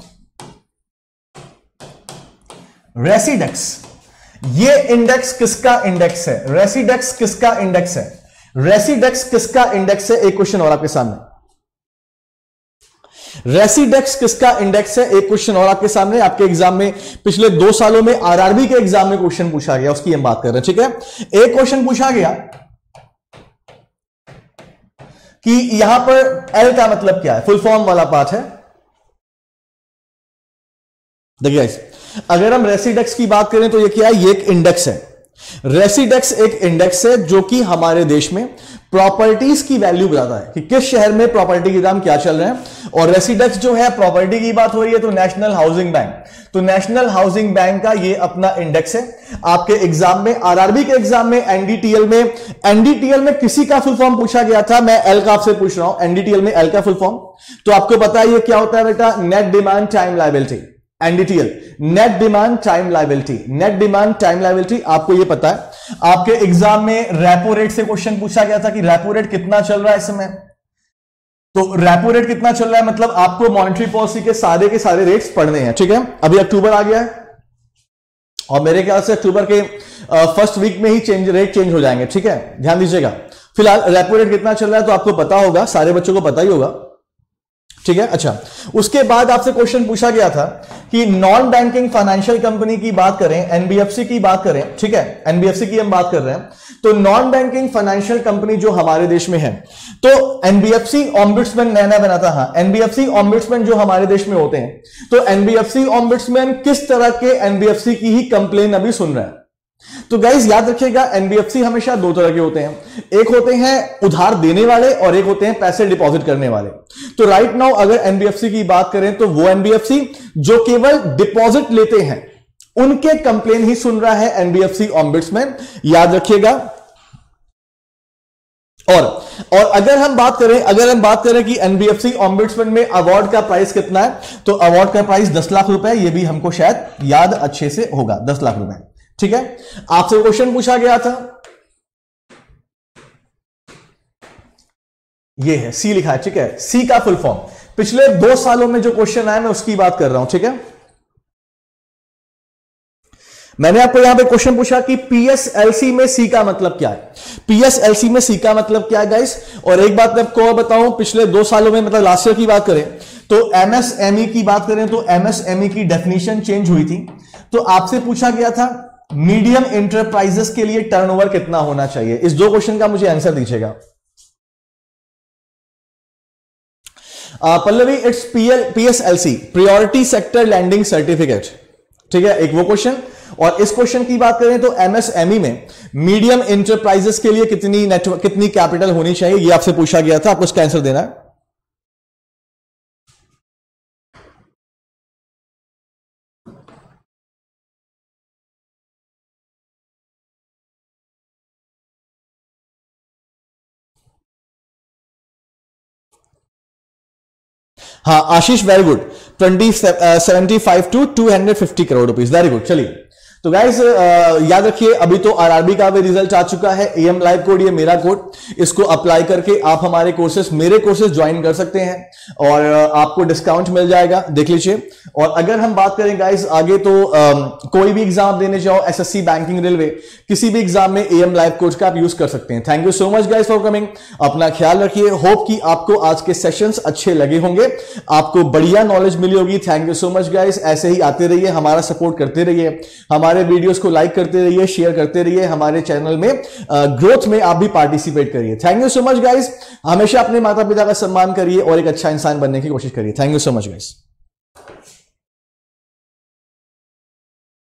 रेसिडेक्स, ये इंडेक्स किसका इंडेक्स है? रेसिडेक्स किसका इंडेक्स है? रेसिडेक्स किसका इंडेक्स है? एक क्वेश्चन और आपके सामने, रेसिडेक्स किसका इंडेक्स है? एक क्वेश्चन और आपके सामने। आपके एग्जाम में पिछले दो सालों में आरआरबी के एग्जाम में क्वेश्चन पूछा गया, उसकी हम बात कर रहे हैं, ठीक है। एक क्वेश्चन पूछा गया कि यहां पर एल का मतलब क्या है, फुल फॉर्म वाला पार्ट है। देखिए अगर हम रेसिडेक्स की बात करें तो ये क्या है? ये एक इंडेक्स है। रेसिडेक्स एक इंडेक्स है जो कि हमारे देश में प्रॉपर्टीज की वैल्यू बताता है कि किस शहर में प्रॉपर्टी के दाम क्या चल रहे हैं। और रेसिडेंस जो है, प्रॉपर्टी की बात हो रही है तो नेशनल हाउसिंग बैंक, तो नेशनल हाउसिंग बैंक का ये अपना इंडेक्स है। आपके एग्जाम में, आरआरबी के एग्जाम में, एनडीटीएल में, एनडीटीएल में किसी का फुल फॉर्म पूछा गया था, मैं एल का आपसे पूछ रहा हूं, एनडीटीएल में एल का फुल फॉर्म, तो आपको पता है ये क्या होता है बेटा, net demand time liability. NDTL, net demand time liability, net demand time liability, आपको ये पता है। आपके एग्जाम में रेपो रेट से क्वेश्चन पूछा गया था कि रेपो रेट कितना चल रहा है इस समय, तो रेपो रेट कितना चल रहा है मतलब आपको मॉनेटरी पॉलिसी के सारे के सारे रेट्स पढ़ने हैं, ठीक है। अभी अक्टूबर आ गया है और मेरे ख्याल से अक्टूबर के फर्स्ट वीक में ही चेंज रेट चेंज हो जाएंगे, ठीक है, ध्यान दीजिएगा। फिलहाल रेपो रेट कितना चल रहा है तो आपको पता होगा, सारे बच्चों को पता ही होगा, ठीक है। अच्छा, उसके बाद आपसे क्वेश्चन पूछा गया था कि नॉन बैंकिंग फाइनेंशियल कंपनी की बात करें, एनबीएफसी की बात करें, ठीक है, एनबीएफसी की हम बात कर रहे हैं, तो नॉन बैंकिंग फाइनेंशियल कंपनी जो हमारे देश में है, तो एनबीएफसी ऑम्बुड्समैन नया नया बना था, हाँ, एनबीएफसी ऑम्बुड्समैन जो हमारे देश में होते हैं, तो एनबीएफसी ऑम्बुड्समैन किस तरह के एनबीएफसी की ही कंप्लेन अभी सुन रहा है। तो गाइस याद रखिएगा, एनबीएफसी हमेशा दो तरह के होते हैं, एक होते हैं उधार देने वाले और एक होते हैं पैसे डिपॉजिट करने वाले। तो राइट नाउ अगर एनबीएफसी की बात करें तो वो एनबीएफसी जो केवल डिपॉजिट लेते हैं उनके कंप्लेन ही सुन रहा है एनबीएफसी ऑम्बुड्समैन, याद रखिएगा। और और अगर हम बात करें अगर हम बात करें कि एनबीएफसी ऑम्बुड्समैन में अवार्ड का प्राइस कितना है, तो अवार्ड का प्राइस दस लाख रुपए, ये भी हमको शायद याद अच्छे से होगा, दस लाख रुपए, ठीक है। आपसे क्वेश्चन पूछा गया था, ये है सी लिखा है, ठीक है, सी का फुल फॉर्म, पिछले दो सालों में जो क्वेश्चन आया मैं उसकी बात कर रहा हूं, ठीक है। मैंने आपको यहां पे क्वेश्चन पूछा कि पीएसएलसी में सी का मतलब क्या है, पीएसएलसी में सी का मतलब क्या है गाइस। और एक बात मैं आपको और बताऊं, पिछले दो सालों में मतलब लास्ट ईयर की बात करें तो एमएसएमई की बात करें तो एमएसएमई की डेफिनेशन चेंज हुई थी। तो आपसे पूछा गया था मीडियम इंटरप्राइजेस के लिए टर्नओवर कितना होना चाहिए, इस दो क्वेश्चन का मुझे आंसर दीजिएगा। Pallavi, it's PL PSLC, priority sector lending certificate, ठीक है, एक वो क्वेश्चन। और इस क्वेश्चन की बात करें तो एमएसएमई में मीडियम इंटरप्राइजेस के लिए कितनी नेटवर्क कितनी कैपिटल होनी चाहिए, ये आपसे पूछा गया था, आपको इसका आंसर देना है। हाँ Ashish, very good, twenty seventy five to two hundred fifty crore rupees, very good. चलिए तो गाइस याद रखिए, अभी तो आरआरबी का भी रिजल्ट आ चुका है, एएम लाइव कोड, ये मेरा कोड, इसको अप्लाई करके आप हमारे कोर्सेज मेरे कोर्सेज ज्वाइन कर सकते हैं और आपको डिस्काउंट मिल जाएगा, देख लीजिए। और अगर हम बात करें गाइस आगे तो आ, कोई भी एग्जाम देने जाओ, एसएससी, बैंकिंग, रेलवे, किसी भी एग्जाम में एएम लाइव कोड का आप यूज कर सकते हैं। Thank you so much guys for coming, अपना ख्याल रखिए। होप कि आपको आज के सेशंस अच्छे लगे होंगे, आपको बढ़िया नॉलेज मिली होगी। Thank you so much guys, ऐसे ही आते रहिए, हमारा सपोर्ट करते रहिए, हमारे वीडियोस को लाइक करते रहिए, शेयर करते रहिए, हमारे चैनल में ग्रोथ में आप भी पार्टिसिपेट करिए। Thank you so much guys, हमेशा अपने माता पिता का सम्मान करिए और एक अच्छा इंसान बनने की कोशिश करिए। Thank you so much guys.